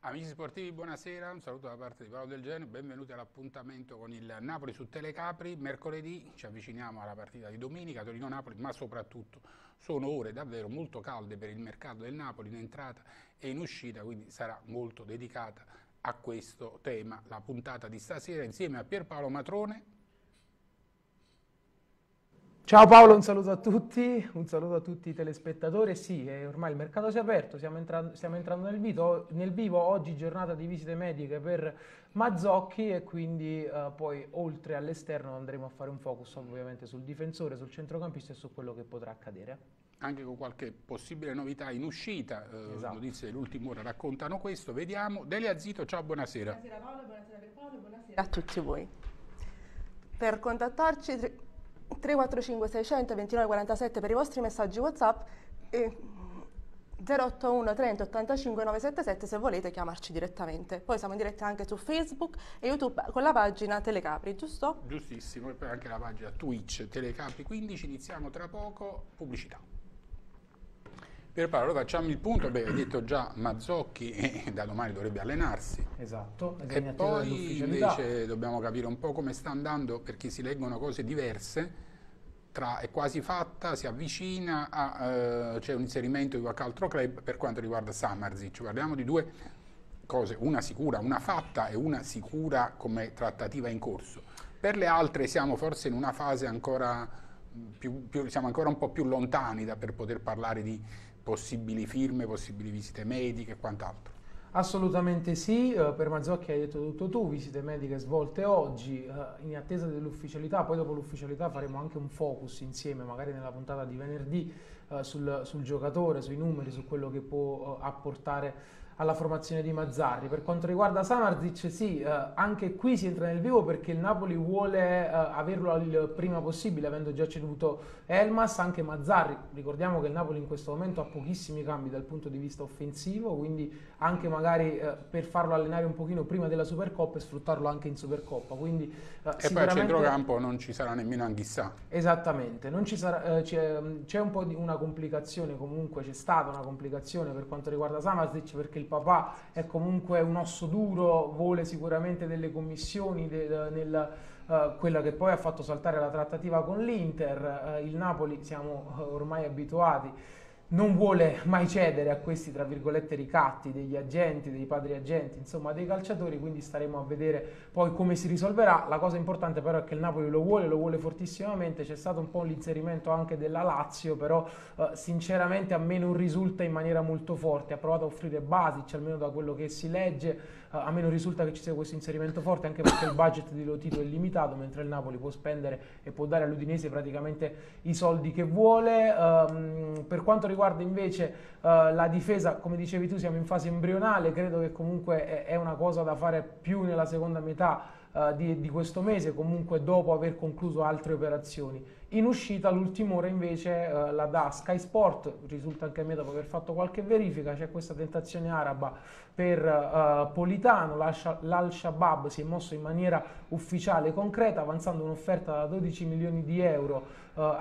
Amici sportivi, buonasera, un saluto da parte di Paolo Del Genio, benvenuti all'appuntamento con il Napoli su Telecapri. Mercoledì ci avviciniamo alla partita di domenica, Torino-Napoli, ma soprattutto sono ore davvero molto calde per il mercato del Napoli in entrata e in uscita, quindi sarà molto dedicata a questo tema la puntata di stasera insieme a Pierpaolo Matrone. Ciao Paolo, un saluto a tutti i telespettatori. Sì, ormai il mercato si è aperto, stiamo entrando nel vivo, oggi giornata di visite mediche per Mazzocchi e quindi poi oltre all'esterno andremo a fare un focus ovviamente sul difensore, sul centrocampista e su quello che potrà accadere. Anche con qualche possibile novità in uscita, Esatto. Notizie dell'ultima ora raccontano questo, vediamo. Delia Zito, ciao, buonasera. Buonasera Paolo, buonasera Pierpaolo, buonasera a tutti voi. Per contattarci 345 600 29 47 per i vostri messaggi WhatsApp e 081 30 85 977 se volete chiamarci direttamente. Poi siamo in diretta anche su Facebook e YouTube con la pagina Telecapri, giusto? Giustissimo, e poi anche la pagina Twitch Telecapri 15, iniziamo tra poco, pubblicità. Pierpaolo, allora facciamo il punto, hai detto già Mazzocchi da domani dovrebbe allenarsi. Esatto. E poi invece dobbiamo capire un po' come sta andando, perché si leggono cose diverse, è quasi fatta, si avvicina, c'è un inserimento di qualche altro club per quanto riguarda Samardžić. Parliamo di due cose, una sicura, una fatta e una sicura come trattativa in corso. Per le altre siamo forse in una fase ancora siamo ancora un po' più lontani per poter parlare di possibili firme, possibili visite mediche e quant'altro. Assolutamente sì, per Mazzocchi hai detto tutto tu, visite mediche svolte oggi, in attesa dell'ufficialità, poi dopo l'ufficialità faremo anche un focus insieme, magari nella puntata di venerdì, sul giocatore, sui numeri, su quello che può apportare alla formazione di Mazzarri. Per quanto riguarda Samardžić, sì, anche qui si entra nel vivo perché il Napoli vuole averlo il prima possibile, avendo già ceduto Elmas, anche Mazzarri. Ricordiamo che il Napoli in questo momento ha pochissimi cambi dal punto di vista offensivo, quindi anche magari per farlo allenare un pochino prima della Supercoppa e sfruttarlo anche in Supercoppa. Quindi, e poi a centrocampo non ci sarà nemmeno Anghissà. Esattamente, non ci sarà, c'è un po' di una complicazione, comunque c'è stata una complicazione per quanto riguarda Samardžić perché il papà è comunque un osso duro, vuole sicuramente delle commissioni quella che poi ha fatto saltare la trattativa con l'Inter. Il Napoli, siamo ormai abituati, non vuole mai cedere a questi, tra virgolette, ricatti degli agenti, dei padri agenti, insomma dei calciatori, quindi staremo a vedere poi come si risolverà. La cosa importante però è che il Napoli lo vuole fortissimamente. C'è stato un po' l'inserimento anche della Lazio, però sinceramente a me non risulta in maniera molto forte. Ha provato a offrire Basic, almeno da quello che si legge, a me non risulta che ci sia questo inserimento forte, anche perché il budget di Lotito è limitato, mentre il Napoli può spendere e può dare all'Udinese praticamente i soldi che vuole. Per quanto riguarda invece la difesa, come dicevi tu, siamo in fase embrionale, credo che comunque è una cosa da fare più nella seconda metà di questo mese, comunque dopo aver concluso altre operazioni. In uscita l'ultima ora invece la dà Sky Sport, risulta anche a me dopo aver fatto qualche verifica, c'è questa tentazione araba per Politano, l'Al-Shabaab si è mosso in maniera ufficiale e concreta avanzando un'offerta da 12 milioni di euro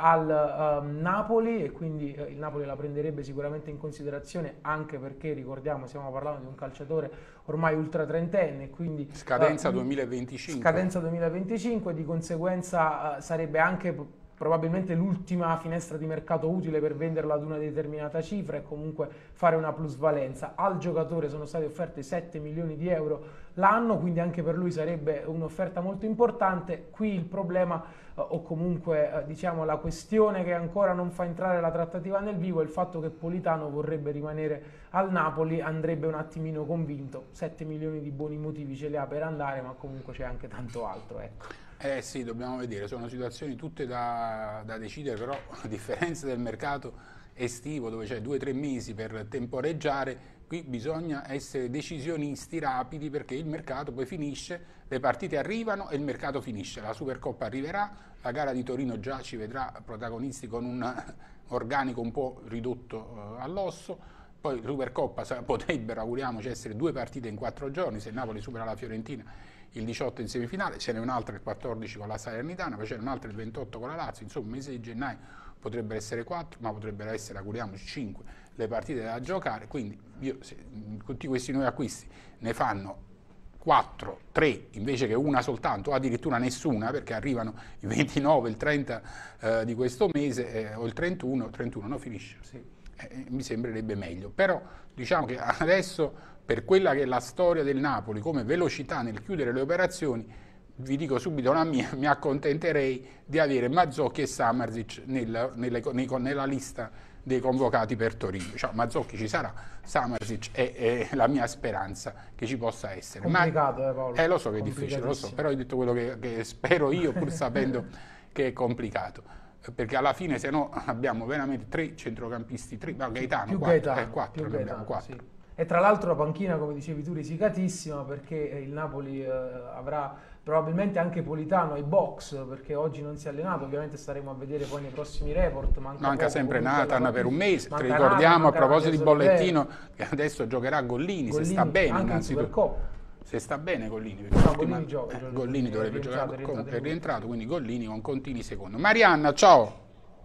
al Napoli, e quindi il Napoli la prenderebbe sicuramente in considerazione, anche perché ricordiamo stiamo parlando di un calciatore ormai ultra trentenne, quindi scadenza 2025. Scadenza 2025, di conseguenza sarebbe anche probabilmente l'ultima finestra di mercato utile per venderlo ad una determinata cifra e comunque fare una plusvalenza. Al giocatore sono state offerte 7 milioni di euro l'anno, quindi anche per lui sarebbe un'offerta molto importante. Qui il problema o comunque diciamo la questione che ancora non fa entrare la trattativa nel vivo è il fatto che Politano vorrebbe rimanere al Napoli, andrebbe un attimino convinto. 7 milioni di buoni motivi ce li ha per andare, ma comunque c'è anche tanto altro, ecco. Sì, dobbiamo vedere, sono situazioni tutte da decidere, però a differenza del mercato estivo dove c'è 2 o 3 mesi per temporeggiare, qui bisogna essere decisionisti rapidi perché il mercato poi finisce, le partite arrivano e il mercato finisce, la Supercoppa arriverà, la gara di Torino già ci vedrà protagonisti con un organico un po' ridotto all'osso, poi Supercoppa potrebbero, auguriamoci, essere 2 partite in 4 giorni, se il Napoli supera la Fiorentina il 18 in semifinale, ce n'è un'altra il 14 con la Salernitana, poi ce n'è un'altra il 28 con la Lazio, insomma il mese di gennaio potrebbero essere 4, ma potrebbero essere, auguriamoci, 5 le partite da giocare, quindi tutti questi nuovi acquisti ne fanno 4, 3 invece che una soltanto, o addirittura nessuna, perché arrivano il 29, il 30 di questo mese, o il 31, no, finisce. Sì. Mi sembrerebbe meglio, però diciamo che adesso, per quella che è la storia del Napoli come velocità nel chiudere le operazioni, vi dico subito la mia, mi accontenterei di avere Mazzocchi e Samardžić nella lista dei convocati per Torino. Cioè, Mazzocchi ci sarà, Samardžić è la mia speranza che ci possa essere. Complicato, Paolo. Lo so che è difficile, lo so, però ho detto quello che spero io, pur sapendo che è complicato. Perché alla fine, se no, abbiamo veramente 3 centrocampisti, Gaetano, più 4, Gaetano, 4 più ne abbiamo, 4. Sì. E tra l'altro la panchina, come dicevi tu, risicatissima, perché il Napoli avrà probabilmente anche Politano ai box, perché oggi non si è allenato, ovviamente staremo a vedere poi nei prossimi report. Manca sempre Nathan per un mese, manca ricordiamo Nathan, a proposito di Bollettino che adesso giocherà Gollini, se sta bene innanzitutto. Se sta bene Gollini, Gollini gioca, Gollini dovrebbe giocare, comunque è rientrato, quindi Gollini con Contini secondo. Marianna, ciao.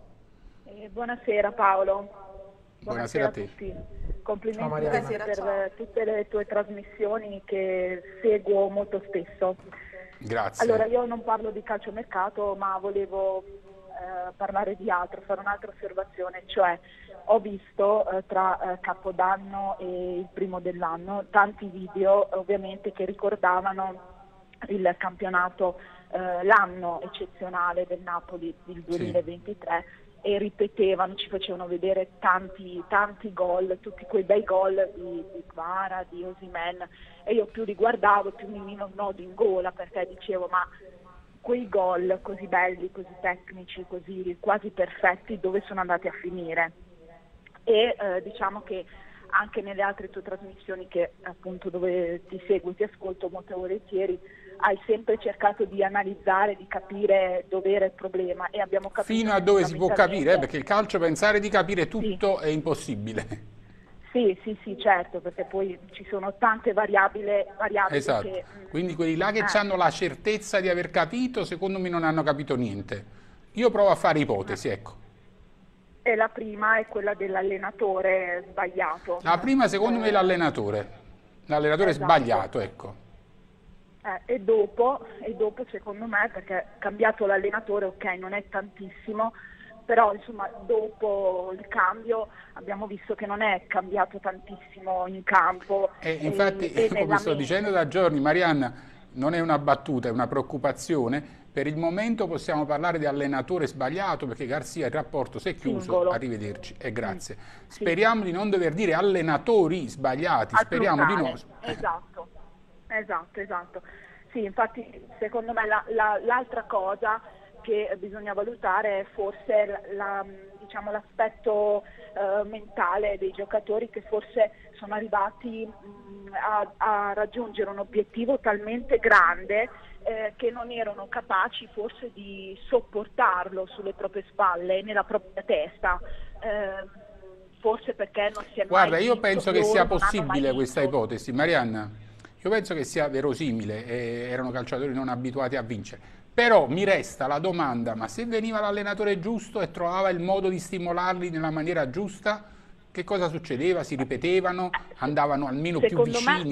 Buonasera Paolo. Buonasera a te. Tutti. Complimenti Ciao, per tutte le tue trasmissioni che seguo molto spesso. Grazie. Allora, io non parlo di calciomercato, ma volevo parlare di altro, fare un'altra osservazione, cioè ho visto tra Capodanno e il primo dell'anno tanti video ovviamente che ricordavano il campionato, l'anno eccezionale del Napoli, il 2023, sì. E ripetevano, ci facevano vedere tanti gol, tutti quei bei gol di Kvara, di Osimhen, e io più li guardavo più mi veniva un nodo in gola, perché dicevo ma quei gol così belli, così tecnici, così quasi perfetti, dove sono andati a finire? E diciamo che anche nelle altre tue trasmissioni, che appunto dove ti seguo, ti ascolto molto volentieri, hai sempre cercato di analizzare, di capire dove era il problema, e abbiamo capito fino a dove si può capire, perché il calcio, pensare di capire tutto, sì, è impossibile. Sì, certo, perché poi ci sono tante variabili esatto. Che, quindi quelli là che hanno la certezza di aver capito, secondo me non hanno capito niente. Io provo a fare ipotesi, ecco. E la prima è quella dell'allenatore sbagliato. La prima secondo me è l'allenatore esatto. Sbagliato, ecco. E dopo secondo me, perché cambiato l'allenatore, ok, non è tantissimo, però insomma dopo il cambio abbiamo visto che non è cambiato tantissimo in campo. Infatti, come sto dicendo da giorni, Marianna, non è una battuta, è una preoccupazione. Per il momento possiamo parlare di allenatore sbagliato, perché Garzia il rapporto si è chiuso. Singolo. Arrivederci e grazie. Sì. Speriamo di non dover dire allenatori sbagliati, speriamo di no. Esatto. Sì, infatti secondo me l'altra cosa che bisogna valutare è forse l'aspetto mentale dei giocatori, che forse sono arrivati a raggiungere un obiettivo talmente grande che non erano capaci forse di sopportarlo sulle proprie spalle, nella propria testa. Forse perché non si è Guarda, mai io penso che sia possibile mai questa ipotesi, Marianna. Io penso che sia verosimile, erano calciatori non abituati a vincere. Però mi resta la domanda, ma se veniva l'allenatore giusto e trovava il modo di stimolarli nella maniera giusta, che cosa succedeva? Si ripetevano, andavano almeno più vicini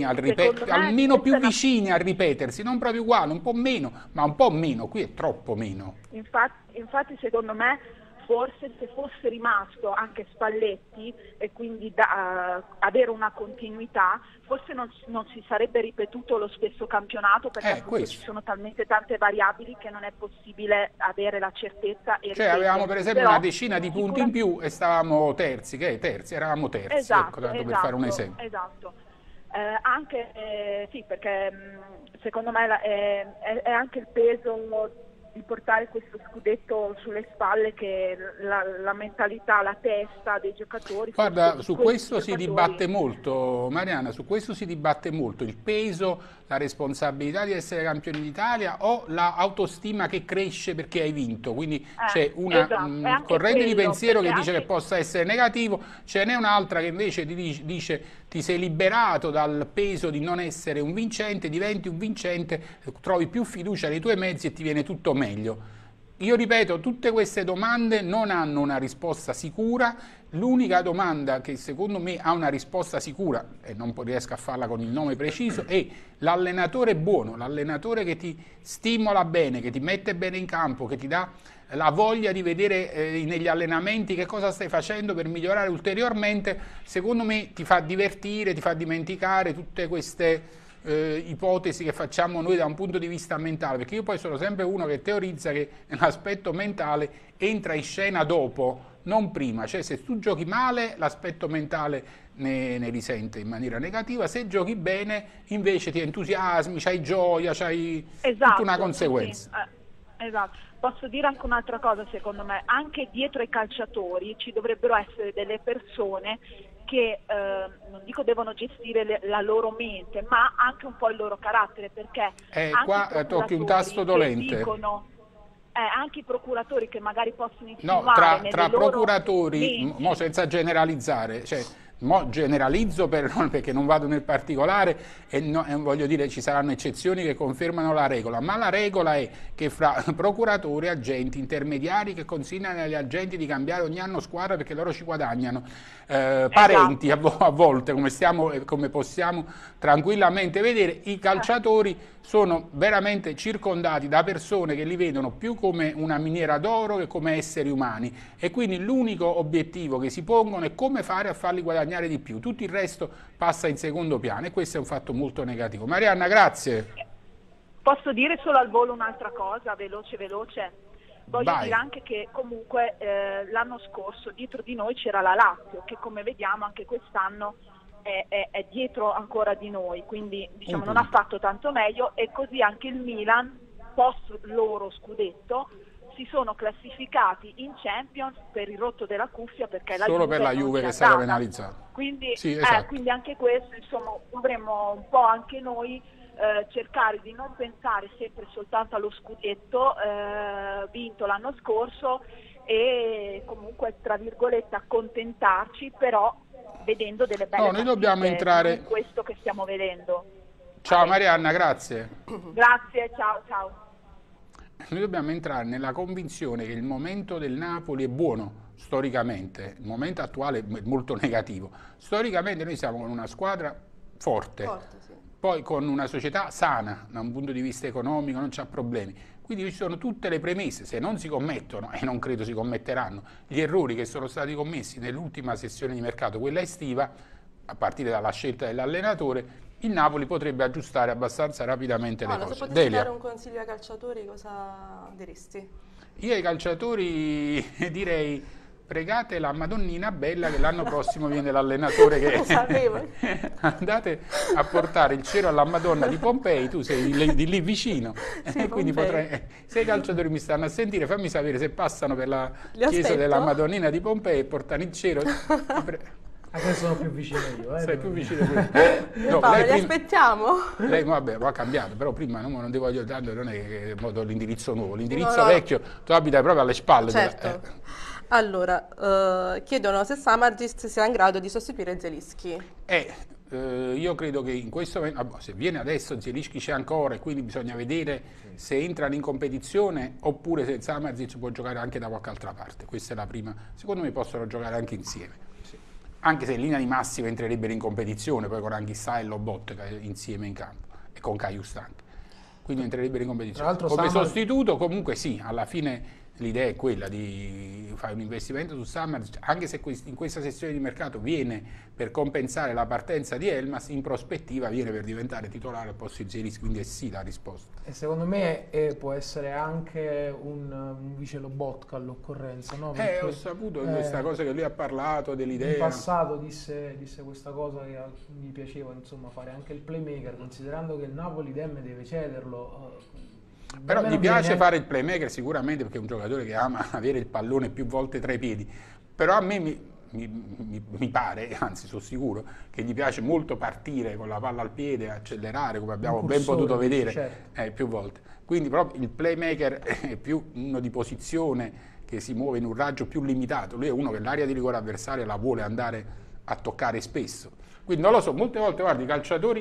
al ripetersi, non proprio uguale, un po' meno, ma un po' meno, qui è troppo meno. Infatti secondo me, forse se fosse rimasto anche Spalletti, e quindi avere una continuità, forse non si sarebbe ripetuto lo stesso campionato, perché ci sono talmente tante variabili che non è possibile avere la certezza. Avevamo per esempio una decina di punti in più e stavamo terzi, eravamo terzi, esatto, ecco, tanto per fare un esempio. Esatto. Sì, perché secondo me è anche il peso di portare questo scudetto sulle spalle, che la mentalità, la testa dei giocatori. Guarda, su questo si dibatte molto, Mariana, su questo si dibatte molto, il peso, la responsabilità di essere campioni d'Italia o l'autostima che cresce perché hai vinto, quindi c'è una corrente di pensiero che dice che possa essere negativo, ce n'è un'altra che invece dice ti sei liberato dal peso di non essere un vincente, diventi un vincente, trovi più fiducia nei tuoi mezzi e ti viene tutto meglio. io ripeto, tutte queste domande non hanno una risposta sicura. L'unica domanda che secondo me ha una risposta sicura, e non riesco a farla con il nome preciso, è l'allenatore buono, l'allenatore che ti stimola bene, che ti mette bene in campo, che ti dà la voglia di vedere negli allenamenti che cosa stai facendo per migliorare ulteriormente. Secondo me ti fa divertire, ti fa dimenticare tutte queste ipotesi che facciamo noi da un punto di vista mentale, perché io poi sono sempre uno che teorizza che l'aspetto mentale entra in scena dopo, non prima. Cioè, se tu giochi male, l'aspetto mentale ne risente in maniera negativa; se giochi bene invece ti entusiasmi, c'hai gioia, c'hai tutta una conseguenza. Sì. Esatto. Posso dire anche un'altra cosa, secondo me, anche dietro ai calciatori ci dovrebbero essere delle persone che non dico devono gestire la loro mente, ma anche un po' il loro carattere, perché qua tocchi un tasto dolente. Anche i procuratori che magari possono insinuare tra procuratori, senza generalizzare, cioè, generalizzo perché non vado nel particolare e voglio dire, ci saranno eccezioni che confermano la regola, ma la regola è che fra procuratori, agenti, intermediari che consigliano agli agenti di cambiare ogni anno squadra perché loro ci guadagnano, parenti a volte, come possiamo tranquillamente vedere, i calciatori sono veramente circondati da persone che li vedono più come una miniera d'oro che come esseri umani, e quindi l'unico obiettivo che si pongono è come fare a farli guadagnare di più. Tutto il resto passa in secondo piano, e questo è un fatto molto negativo. Marianna, grazie. Posso dire solo al volo un'altra cosa, veloce? Voglio dire anche che comunque l'anno scorso dietro di noi c'era la Lazio, che come vediamo anche quest'anno è dietro ancora di noi, quindi diciamo non ha fatto tanto meglio, e così anche il Milan, post loro scudetto, si sono classificati in Champions per il rotto della cuffia, perché solo per la Juve che è stata penalizzata. Quindi, sì, esatto. Quindi anche questo, insomma, dovremmo un po' anche noi cercare di non pensare sempre soltanto allo scudetto vinto l'anno scorso, e comunque tra virgolette accontentarci, però vedendo delle belle noi dobbiamo entrare in questo che stiamo vedendo. Ciao Marianna, grazie. Grazie, ciao. Noi dobbiamo entrare nella convinzione che il momento del Napoli è buono storicamente, il momento attuale è molto negativo. Storicamente noi siamo con una squadra forte, sì. Poi con una società sana da un punto di vista economico, non c'ha problemi. Quindi ci sono tutte le premesse. Se non si commettono, e non credo si commetteranno, gli errori che sono stati commessi nell'ultima sessione di mercato, quella estiva, a partire dalla scelta dell'allenatore, il Napoli potrebbe aggiustare abbastanza rapidamente le cose. Se potessi dare un consiglio ai calciatori, cosa diresti? Io ai calciatori direi: pregate la Madonnina Bella che l'anno prossimo viene l'allenatore andate a portare il cero alla Madonna di Pompei, tu sei di lì vicino, sì, quindi se i calciatori mi stanno a sentire, fammi sapere se passano per la chiesa della Madonnina di Pompei e portano il cero. Anche sono più vicino io. Sei più vicino. No, Paolo, li aspettiamo? Lei vabbè, ha cambiato, però prima non ti voglio dare, non è che do l'indirizzo nuovo, l'indirizzo vecchio, tu abiti proprio alle spalle. Certo. Allora, chiedono se Samardžić sia in grado di sostituire Zielinski. Io credo che in questo momento, se viene adesso Zielinski c'è ancora, e quindi bisogna vedere se entrano in competizione oppure se Samardžić può giocare anche da qualche altra parte. Questa è la prima. Secondo me possono giocare anche insieme. Anche se in linea di massima entrerebbero in competizione, poi con Anghissà e Lobotka insieme in campo, e con Kajust anche. Quindi entrerebbero in competizione. Come sostituto comunque sì, alla fine l'idea è quella di fare un investimento su Samardžić, anche se in questa sessione di mercato viene per compensare la partenza di Elmas, in prospettiva viene per diventare titolare al posto di Zielinski, quindi è sì la risposta. E secondo me può essere anche un vice Lobotka all'occorrenza, no? Ho saputo questa cosa che lui ha parlato dell'idea. In passato disse questa cosa che gli piaceva, insomma, fare anche il playmaker, considerando che il Napoli deve cederlo. Però gli piace fare il playmaker sicuramente, perché è un giocatore che ama avere il pallone più volte tra i piedi, però a me mi pare, anzi sono sicuro, che gli piace molto partire con la palla al piede, accelerare, come abbiamo ben potuto vedere, certo, più volte. Quindi proprio il playmaker è più uno di posizione che si muove in un raggio più limitato. Lui è uno che l'area di rigore avversaria la vuole andare a toccare spesso. Quindi non lo so, molte volte guardi, i calciatori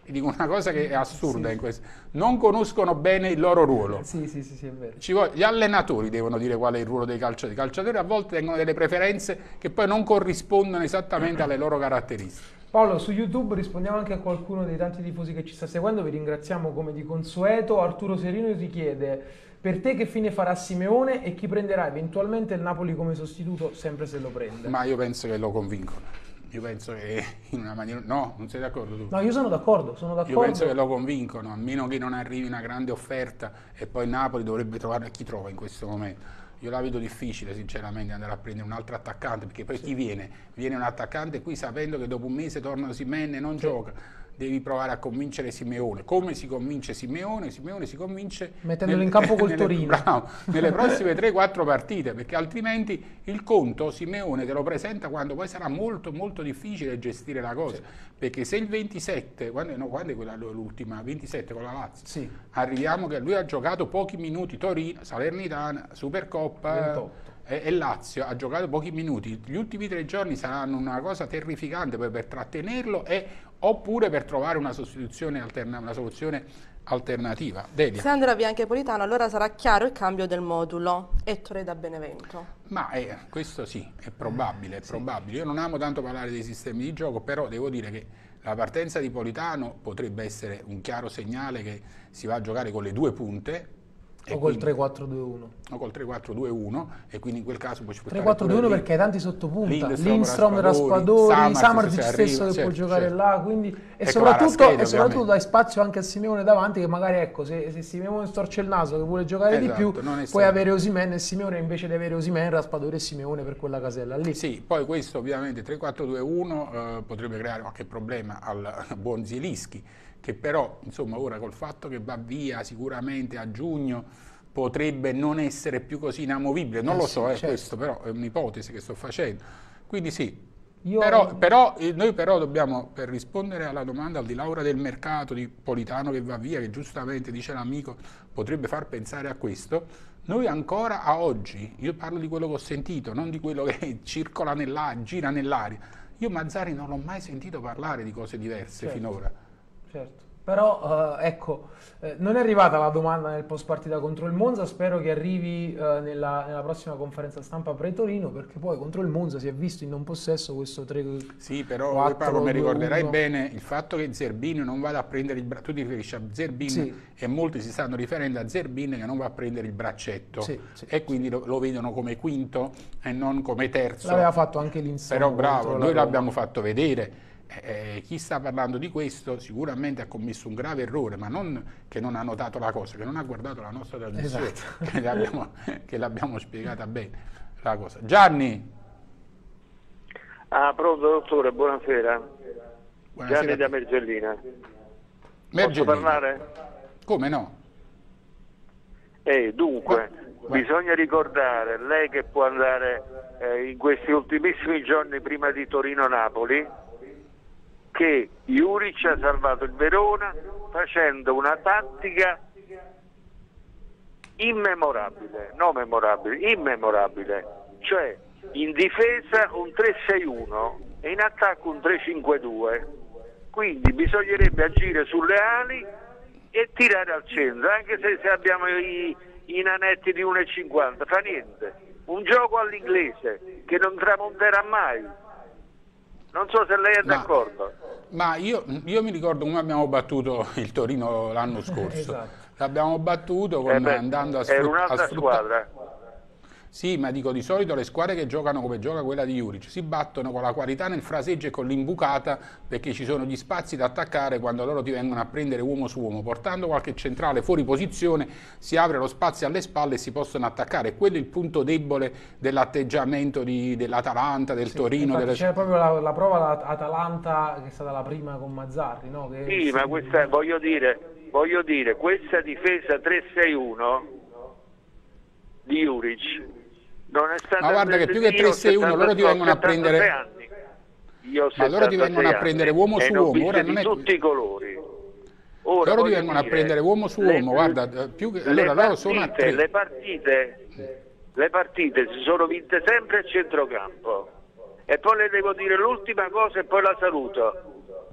Vi dico una cosa che è assurda in questo. Non conoscono bene il loro ruolo. Sì, è vero. Gli allenatori devono dire qual è il ruolo dei calciatori. I calciatori a volte tengono delle preferenze che poi non corrispondono esattamente alle loro caratteristiche. Paolo, su YouTube rispondiamo anche a qualcuno dei tanti tifosi che ci sta seguendo, vi ringraziamo come di consueto. Arturo Serino ti chiede: per te che fine farà Simeone e chi prenderà eventualmente il Napoli come sostituto, sempre se lo prende? Ma io penso che lo convincono. Io penso che in una maniera... No, non sei d'accordo tu? No, io sono d'accordo, Io penso che lo convincono, a meno che non arrivi una grande offerta, e poi Napoli dovrebbe trovare chi trova in questo momento. Io la vedo difficile sinceramente andare a prendere un altro attaccante, perché poi chi viene? Viene un attaccante qui sapendo che dopo un mese torna Osimhen e non gioca. Devi provare a convincere Simeone. Come si convince Simeone? Simeone si convince mettendolo in campo col Torino. Bravo, nelle prossime 3-4 partite, perché altrimenti il conto Simeone te lo presenta quando poi sarà molto molto difficile gestire la cosa. Sì. Perché se il 27, quando è quella l'ultima? 27 con la Lazio. Sì. Arriviamo che lui ha giocato pochi minuti, Torino, Salernitana, Supercoppa 28. E Lazio ha giocato pochi minuti. Gli ultimi 3 giorni saranno una cosa terrificante poi per trattenerlo oppure per trovare una sostituzione una soluzione alternativa. Delia. Se andrà via anche Politano, allora sarà chiaro il cambio del modulo. Ettore da Benevento. Ma questo sì, è probabile, probabile. Io non amo tanto parlare dei sistemi di gioco, però devo dire che la partenza di Politano potrebbe essere un chiaro segnale che si va a giocare con le 2 punte. O col 3-4-2-1. O col 3-4-2-1 e quindi in quel caso puoi 3-4-2-1 perché hai tanti sottopunta. Lindstrom, Raspadori, Samardzic stesso che può giocare là, quindi e soprattutto dai spazio anche a Simeone davanti, che magari ecco, se Simeone storce il naso che vuole giocare di più, puoi avere Osimhen e Simeone invece di avere Osimhen, Raspadori e Simeone per quella casella lì. Sì, poi questo ovviamente 3-4-2-1 potrebbe creare qualche problema al buon Zielinski, che però, insomma, ora col fatto che va via sicuramente a giugno potrebbe non essere più così inamovibile. Non lo so, certo. Questo però è un'ipotesi che sto facendo. Quindi sì, noi però dobbiamo, per rispondere alla domanda al di là ora del mercato di Politano che va via, che giustamente dice l'amico, potrebbe far pensare a questo, noi ancora a oggi, io parlo di quello che ho sentito, non di quello che circola gira nell'aria, io Mazzarri non l'ho mai sentito parlare di cose diverse finora. Certo, però ecco, non è arrivata la domanda nel post partita contro il Monza, spero che arrivi nella prossima conferenza stampa pre-Torino, perché poi contro il Monza si è visto in non possesso questo 3-4-2-1. Sì, però Paolo, mi ricorderai bene il fatto che Zerbin non vada a prendere il braccetto, tu ti riferisci a Zerbin e molti si stanno riferendo a Zerbin che non va a prendere il braccetto e quindi lo vedono come quinto e non come terzo. L'aveva fatto anche l'Insieme. Però bravo, noi l'abbiamo fatto vedere. Chi sta parlando di questo sicuramente ha commesso un grave errore, ma non che non ha notato la cosa, che non ha guardato la nostra trasmissione, che l'abbiamo spiegata bene la cosa. Gianni. Pronto dottore, buonasera. Gianni da Mergellina. Posso parlare? Come no? Dunque, bisogna ricordare, lei che può andare in questi ultimissimi giorni prima di Torino-Napoli, che Juric ha salvato il Verona facendo una tattica immemorabile, cioè in difesa un 3-6-1 e in attacco un 3-5-2, quindi bisognerebbe agire sulle ali e tirare al centro, anche se abbiamo i nanetti di 1,50, fa niente, un gioco all'inglese che non tramonterà mai. Non so se lei è d'accordo. Ma io mi ricordo come abbiamo battuto il Torino l'anno scorso. L'abbiamo battuto andando a sfruttare. Era un'altra squadra. Sì, ma dico, di solito le squadre che giocano come gioca quella di Juric si battono con la qualità nel fraseggio e con l'imbucata, perché ci sono gli spazi da attaccare quando loro ti vengono a prendere uomo su uomo. Portando qualche centrale fuori posizione si apre lo spazio alle spalle e si possono attaccare. Quello è il punto debole dell'atteggiamento dell'Atalanta, del Torino. C'è proprio la prova Atalanta che è stata la prima con Mazzarri, no? Sì, ma questa voglio dire, questa difesa 3-6-1 di Juric non è stata. Ma guarda che più che 3-6-1 loro ti vengono a prendere. Ma loro ti vengono a prendere uomo su uomo. Ora non è tutti i colori. Ora loro ti vengono a prendere uomo su uomo. Guarda, più che allora loro sono a 3. Le partite si sono vinte sempre a centrocampo. E poi le devo dire l'ultima cosa e poi la saluto.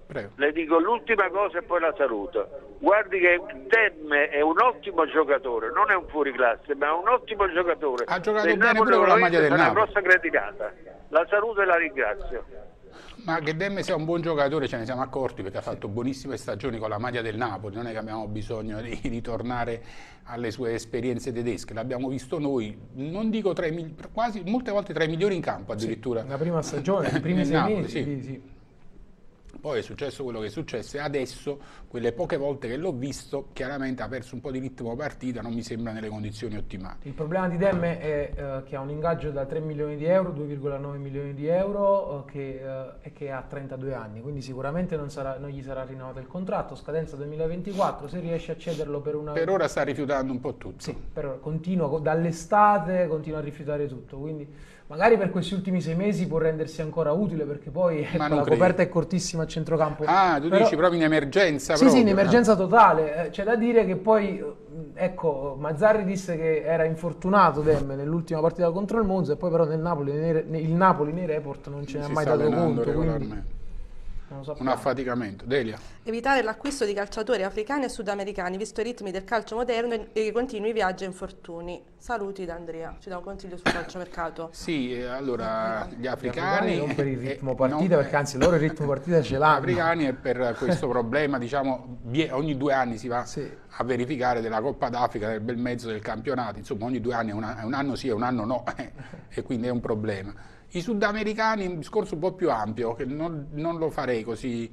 Prego. Le dico l'ultima cosa e poi la saluto. Guardi che Demme è un ottimo giocatore, non è un fuoriclasse, ma è un ottimo giocatore. Ha giocato Se bene pure con la maglia del sarà Napoli. una grossa cretinata. La saluto e la ringrazio. Ma che Demme sia un buon giocatore ce ne siamo accorti, perché ha fatto buonissime stagioni con la maglia del Napoli, non è che abbiamo bisogno di ritornare alle sue esperienze tedesche, l'abbiamo visto noi, non dico quasi molte volte 3 milioni in campo addirittura. La prima stagione, i primi Nel 6 Napoli, mesi, sì. sì. Poi è successo quello che è successo e adesso, quelle poche volte che l'ho visto, chiaramente ha perso un po' di ritmo partita, non mi sembra nelle condizioni ottimali. Il problema di Demme è che ha un ingaggio da 3 milioni di euro, 2,9 milioni di euro e che ha 32 anni, quindi sicuramente non gli sarà rinnovato il contratto, scadenza 2024, se riesce a cederlo per una... Per ora sta rifiutando un po' tutto. Sì, per ora continua, dall'estate continua a rifiutare tutto, quindi magari per questi ultimi 6 mesi può rendersi ancora utile, perché poi ecco, la credo. coperta è cortissima a centrocampo. Ah, tu dici proprio in emergenza? Sì, proprio. sì, in emergenza totale. C'è da dire che poi, ecco, Mazzarri disse che era infortunato Demme nell'ultima partita contro il Monza, e poi però nel Napoli, il Napoli nei report non ce ne ha mai dato conto, quindi non lo sappiamo. Un affaticamento. Delia? Evitare l'acquisto di calciatori africani e sudamericani, visto i ritmi del calcio moderno e i continui viaggi e infortuni. Saluti da Andrea, ci dà un consiglio sul calciomercato. Sì, allora gli Gli africani... non per il ritmo partita, perché anzi loro il ritmo partita ce l'hanno. Gli africani è per questo problema, diciamo, ogni 2 anni si va Sì. a verificare della Coppa d'Africa nel bel mezzo del campionato, insomma ogni 2 anni è un anno sì e un anno no, e quindi è un problema. I sudamericani è un discorso un po' più ampio, che non lo farei così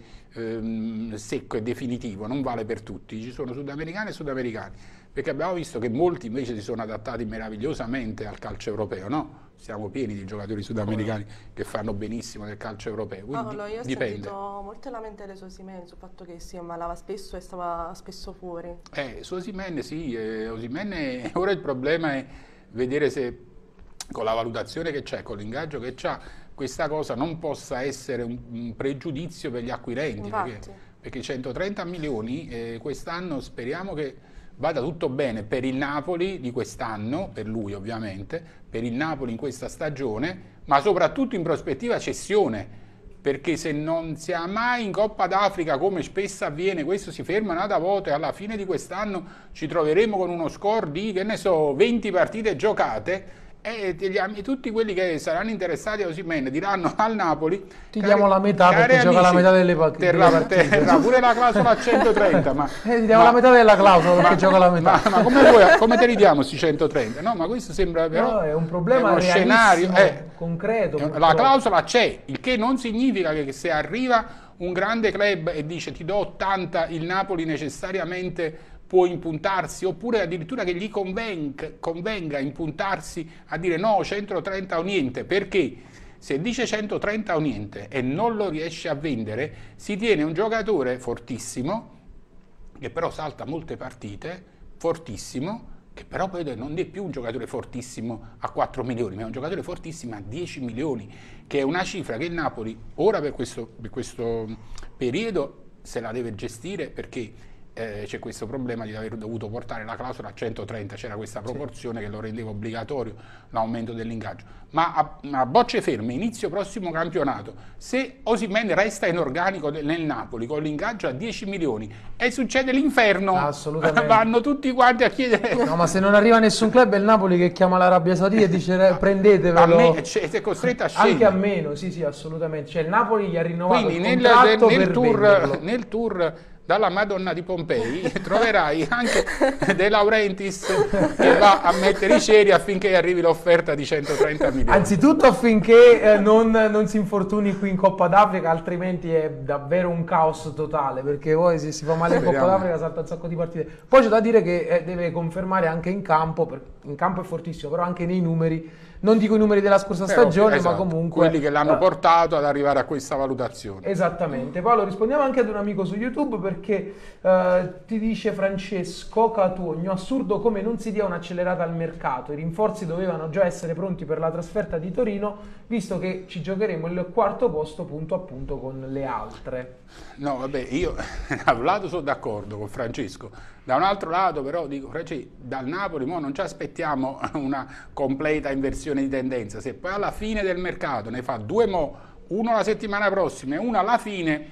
secco e definitivo, non vale per tutti, ci sono sudamericani e sudamericani, perché abbiamo visto che molti invece si sono adattati meravigliosamente al calcio europeo, no? Siamo pieni di giocatori sudamericani che fanno benissimo nel calcio europeo, quindi Io ho dipende. sentito molte lamentele su Osimhen sul fatto che si ammalava spesso e stava spesso fuori. Su Osimhen sì, Osimhen ora il problema è vedere se con la valutazione che c'è, con l'ingaggio che c'ha, questa cosa non possa essere un pregiudizio per gli acquirenti, perché 130 milioni quest'anno speriamo che vada tutto bene per il Napoli di quest'anno, per lui ovviamente, per il Napoli in questa stagione, ma soprattutto in prospettiva cessione, perché se non si è mai in Coppa d'Africa, come spesso avviene, questo si ferma una volta e alla fine di quest'anno ci troveremo con uno score di, che ne so, 20 partite giocate, e tutti quelli che saranno interessati a Osimhen diranno al Napoli: ti diamo la metà perché gioca la metà delle partite. Terrà pure la clausola a 130, ma ti diamo la metà della clausola perché gioca la metà. Ma come te li diamo questi 130? No, ma questo sembra però è un problema, è uno scenario concreto. La clausola c'è, il che non significa che se arriva un grande club e dice ti do 80, il Napoli necessariamente può impuntarsi, oppure addirittura che gli convenga impuntarsi a dire no, 130 o niente, perché se dice 130 o niente e non lo riesce a vendere, si tiene un giocatore fortissimo, che però salta molte partite, fortissimo, che però poi non è più un giocatore fortissimo a 4 milioni, ma è un giocatore fortissimo a 10 milioni, che è una cifra che il Napoli ora per questo periodo se la deve gestire, perché c'è questo problema di aver dovuto portare la clausola a 130, c'era questa proporzione che lo rendeva obbligatorio l'aumento dell'ingaggio, ma a bocce ferme, inizio prossimo campionato, se Osimhen resta in organico nel Napoli con l'ingaggio a 10 milioni e succede l'inferno, vanno tutti quanti a chiedere. No, ma se non arriva nessun club è il Napoli che chiama l'Arabia Saudita e dice prendetevelo, è costretto a scendere anche a meno, sì assolutamente, cioè il Napoli gli ha rinnovato quindi il contratto nel tour dalla Madonna di Pompei troverai anche De Laurentiis che va a mettere i ceri affinché arrivi l'offerta di 130 milioni. Anzitutto affinché non si infortuni qui in Coppa d'Africa, altrimenti è davvero un caos totale, perché poi se si fa male in Coppa d'Africa salta un sacco di partite. Poi c'è da dire che deve confermare anche in campo è fortissimo, però anche nei numeri, non dico i numeri della scorsa stagione, esatto, ma comunque quelli che l'hanno portato ad arrivare a questa valutazione. Esattamente. Paolo, rispondiamo anche ad un amico su YouTube, perché ti dice Francesco Catugno: assurdo come non si dia un'accelerata al mercato, i rinforzi dovevano già essere pronti per la trasferta di Torino, visto che ci giocheremo il 4° posto punto a punto con le altre. No, vabbè, io da un lato sono d'accordo con Francesco, da un altro lato però dico, Francesco, dal Napoli non ci aspettiamo una completa inversione di tendenza, se poi alla fine del mercato ne fa 2 uno la settimana prossima e uno alla fine,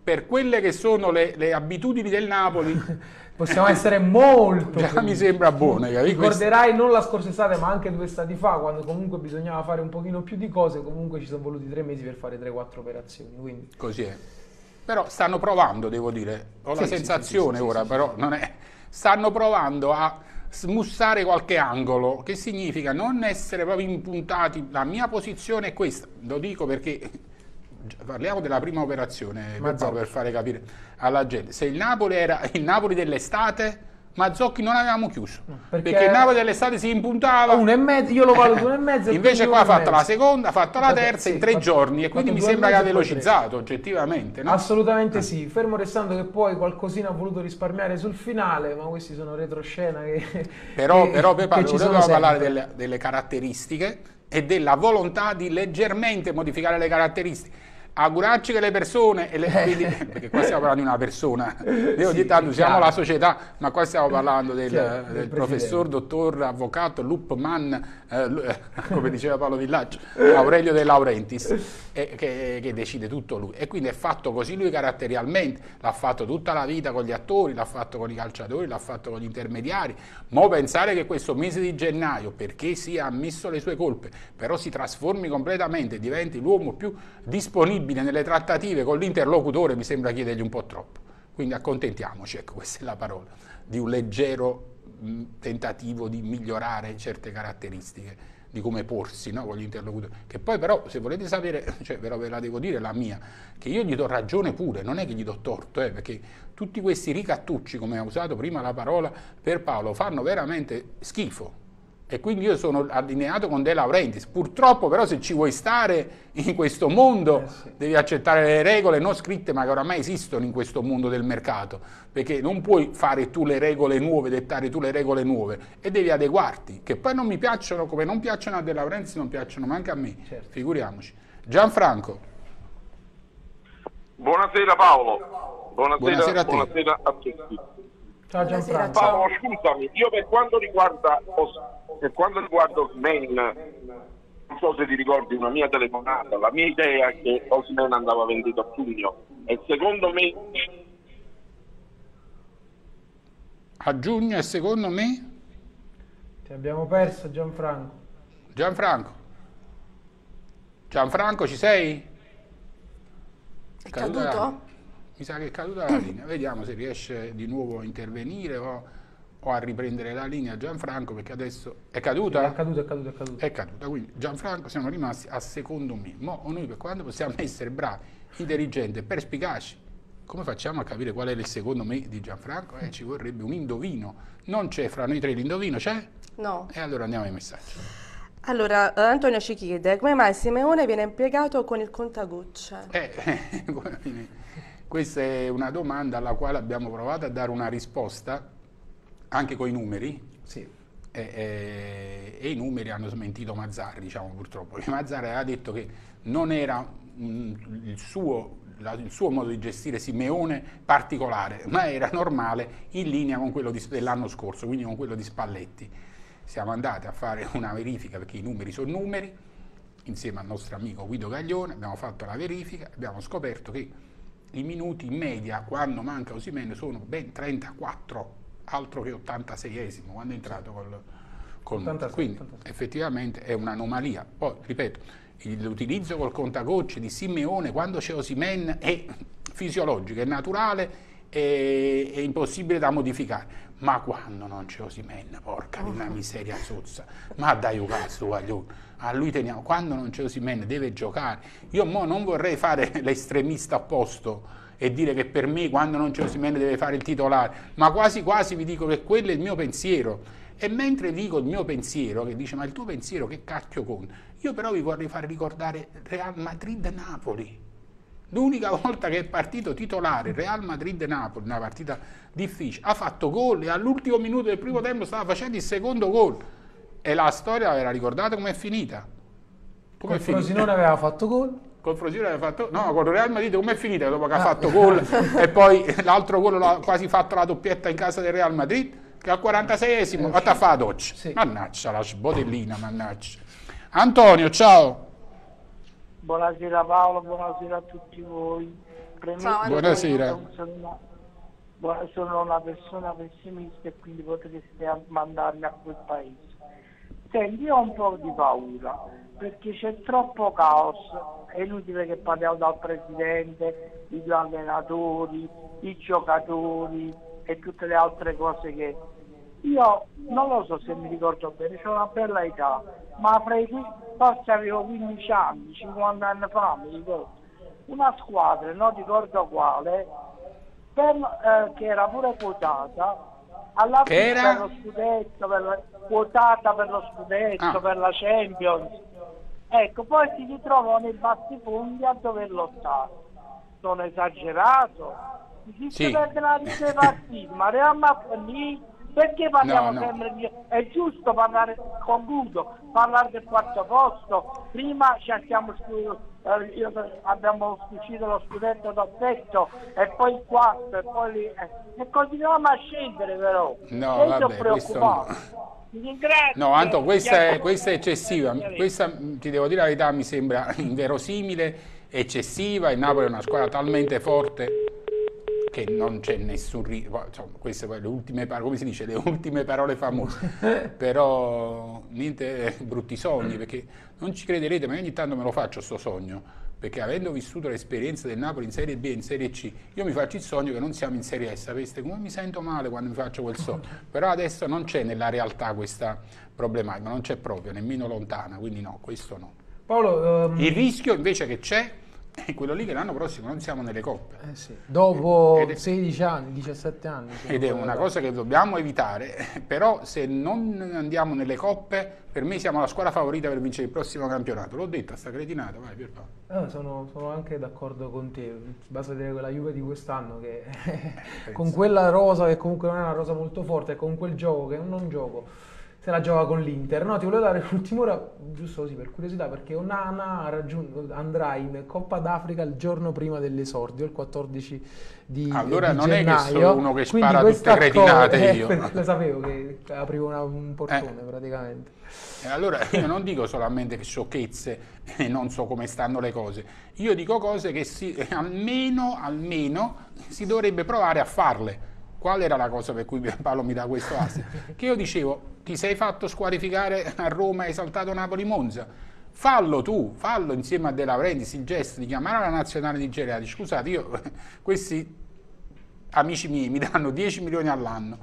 per quelle che sono le abitudini del Napoli, possiamo essere molto già mi sembra buona. Ricorderai non la scorsa estate, ma anche 2 stati fa, quando comunque bisognava fare un pochino più di cose, comunque ci sono voluti 3 mesi per fare 3-4 operazioni. Quindi. Così è. Però stanno provando, devo dire, ho la sensazione ora, però non è. Stanno provando a smussare qualche angolo, che significa non essere proprio impuntati. La mia posizione è questa, lo dico perché parliamo della prima operazione per fare capire alla gente. Se il Napoli era il Napoli dell'estate, Mazzocchi non avevamo chiuso, perché il Napoli dell'estate si impuntava 1,5, io lo valuto 1,5. Invece qua ha fatto la seconda, ha fatto la terza in 3 giorni, e quindi mi sembra che ha velocizzato oggettivamente, no? Assolutamente sì, fermo restando che poi qualcosina ha voluto risparmiare sul finale, ma questi sono retroscena però Pepa, ci dobbiamo sono parlare delle caratteristiche e della volontà di leggermente modificare le caratteristiche. Augurarci che le persone, perché qua stiamo parlando di una persona, ogni tanto siamo la società, ma qua stiamo parlando del professor, dottor, avvocato Lupman, come diceva Paolo Villaggio, Aurelio De Laurentiis, che decide tutto lui. E quindi è fatto così lui caratterialmente, l'ha fatto tutta la vita con gli attori, l'ha fatto con i calciatori, l'ha fatto con gli intermediari. Mo pensare che questo mese di gennaio, perché sia ammesso le sue colpe, però si trasformi completamente e diventi l'uomo più disponibile nelle trattative con l'interlocutore, mi sembra chiedergli un po' troppo. Quindi accontentiamoci, ecco, questa è la parola, di un leggero tentativo di migliorare certe caratteristiche di come porsi, no, con gli interlocutori. Che poi però, se volete sapere, però ve la devo dire la mia, che io gli do ragione pure, non è che gli do torto, perché tutti questi ricattucci, come ha usato prima la parola per Paolo, fanno veramente schifo. E quindi io sono allineato con De Laurentiis. Purtroppo però, se ci vuoi stare in questo mondo, devi accettare le regole non scritte, ma che oramai esistono in questo mondo del mercato, perché non puoi fare tu le regole nuove, dettare tu le regole nuove, e devi adeguarti, che poi non mi piacciono, come non piacciono a De Laurentiis, non piacciono neanche a me, figuriamoci. Gianfranco. Buonasera Paolo. Buonasera a te. Buonasera a tutti. Ciao Gianfranco. Paolo, scusami, io per quanto riguarda Osimhen, non so se ti ricordi una mia telefonata, la mia idea è che Osimhen andava venduto a giugno, e secondo me A giugno, e secondo me? Ti abbiamo perso, Gianfranco. Gianfranco, ci sei? È caduto? Mi sa che è caduta la linea. Vediamo se riesce di nuovo a intervenire o a riprendere la linea Gianfranco, perché adesso è caduta? È caduta. È caduta, quindi Gianfranco siamo rimasti a secondo me. Mo noi, per quando possiamo essere bravi, intelligenti e perspicaci, come facciamo a capire qual è il secondo me di Gianfranco? Ci vorrebbe un indovino. Non c'è fra noi tre l'indovino, c'è? No. E allora andiamo ai messaggi. Allora, Antonio ci chiede come mai Simeone viene impiegato con il contagocce. Questa è una domanda alla quale abbiamo provato a dare una risposta anche con i numeri. Sì. E i numeri hanno smentito Mazzarri, diciamo, purtroppo, perché Mazzarri aveva detto che non era il suo modo di gestire Simeone particolare, ma era normale, in linea con quello dell'anno scorso, quindi con quello di Spalletti. Siamo andati a fare una verifica, perché i numeri sono numeri, insieme al nostro amico Guido Gaglione, abbiamo fatto la verifica, abbiamo scoperto che i minuti in media quando manca Osimhen sono ben 34, altro che 86esimo quando è entrato col 86, quindi 86. Effettivamente è un'anomalia. Poi ripeto, l'utilizzo col contagocce di Simeone quando c'è Osimhen è fisiologico, è naturale, è impossibile da modificare, ma quando non c'è Osimhen, porca di una miseria zozza, ma dai un cazzo, a lui teniamo, quando non c'è Osimhen deve giocare. Io mo non vorrei fare l'estremista opposto e dire che per me quando non c'è Osimhen deve fare il titolare, ma quasi quasi vi dico che quello è il mio pensiero. E mentre dico il mio pensiero, che dice ma il tuo pensiero che cacchio conta, io però vi vorrei fare ricordare Real Madrid-Napoli. L'unica volta che è partito titolare Real Madrid-Napoli, una partita difficile, ha fatto gol e all'ultimo minuto del primo tempo stava facendo il secondo gol. E la storia ve la ricordate com'è finita? Col Frosinone aveva fatto gol. Col Frosinone aveva fatto... No, con il Real Madrid com'è finita? Dopo che ha fatto gol e poi l'altro gol l'ha quasi fatto la doppietta in casa del Real Madrid, che al 46esimo ha fatto la doccia. Sì. Mannaggia la sbodellina, mannaggia. Antonio, ciao. Buonasera Paolo, buonasera a tutti voi. Ciao, buonasera. Sono una persona pessimista e quindi potreste mandarmi a quel paese. Senti, io ho un po' di paura perché c'è troppo caos, è inutile che parliamo dal presidente, gli allenatori, i giocatori e tutte le altre cose che io non lo so se mi ricordo bene, ho una bella età, ma forse avevo 15 anni, 50 anni fa, mi ricordo, una squadra, non ricordo quale, che era pure quotata alla fine per lo scudetto, quotata per lo scudetto, per la Champions. Ecco, poi si ritrovano nei bassi fondi a dover lottare. Sono esagerato? Si perde la vita dei partiti, ma Real Madrid, perché parliamo sempre di... È giusto parlare, concludo, parlare del quarto posto. Prima abbiamo sfuggito lo scudetto dal tetto e poi il quarto e poi lì, e continuiamo a scendere però. No, vabbè, questo no. No, Anto, questa è eccessiva. Questa, ti devo dire la verità, mi sembra inverosimile, eccessiva. Il Napoli è una squadra talmente forte che non c'è nessun insomma, queste poi le ultime parole, come si dice, le ultime parole famose. Però niente brutti sogni, perché non ci crederete, ma io ogni tanto me lo faccio sto sogno, perché avendo vissuto l'esperienza del Napoli in Serie B e in Serie C, io mi faccio il sogno che non siamo in Serie S, sapete come mi sento male quando mi faccio quel sogno. Però adesso non c'è nella realtà questa problematica, non c'è proprio, nemmeno lontana, quindi no, questo no. Paolo, il rischio invece che c'è è quello lì che l'anno prossimo non siamo nelle coppe. Sì. Dopo 16 anni, 17 anni. Ed è una cosa che dobbiamo evitare, però se non andiamo nelle coppe, per me siamo la squadra favorita per vincere il prossimo campionato. L'ho detto, sta cretinata, vai Pierpaolo. Sono anche d'accordo con te, basta vedere quella Juve di quest'anno che con quella rosa, che comunque non è una rosa molto forte, e con quel gioco che è un non gioco, se la gioca con l'Inter. No, ti volevo dare l'ultima ora, giusto così per curiosità, perché Onana andrà in Coppa d'Africa il giorno prima dell'esordio, il 14 di allora di non gennaio. È che sono uno che Quindi spara tutte cretinate io. Lo sapevo che aprivo un portone praticamente. Allora io non dico solamente che sciocchezze e non so come stanno le cose, io dico cose che almeno si dovrebbe provare a farle. Qual era la cosa per cui Paolo mi dà questo assist? Che io dicevo, ti sei fatto squalificare a Roma e hai saltato Napoli-Monza? Fallo tu, fallo insieme a De Laurentiis, il gesto di chiamare la nazionale nigeriana. Scusate, questi amici miei mi danno 10 milioni all'anno,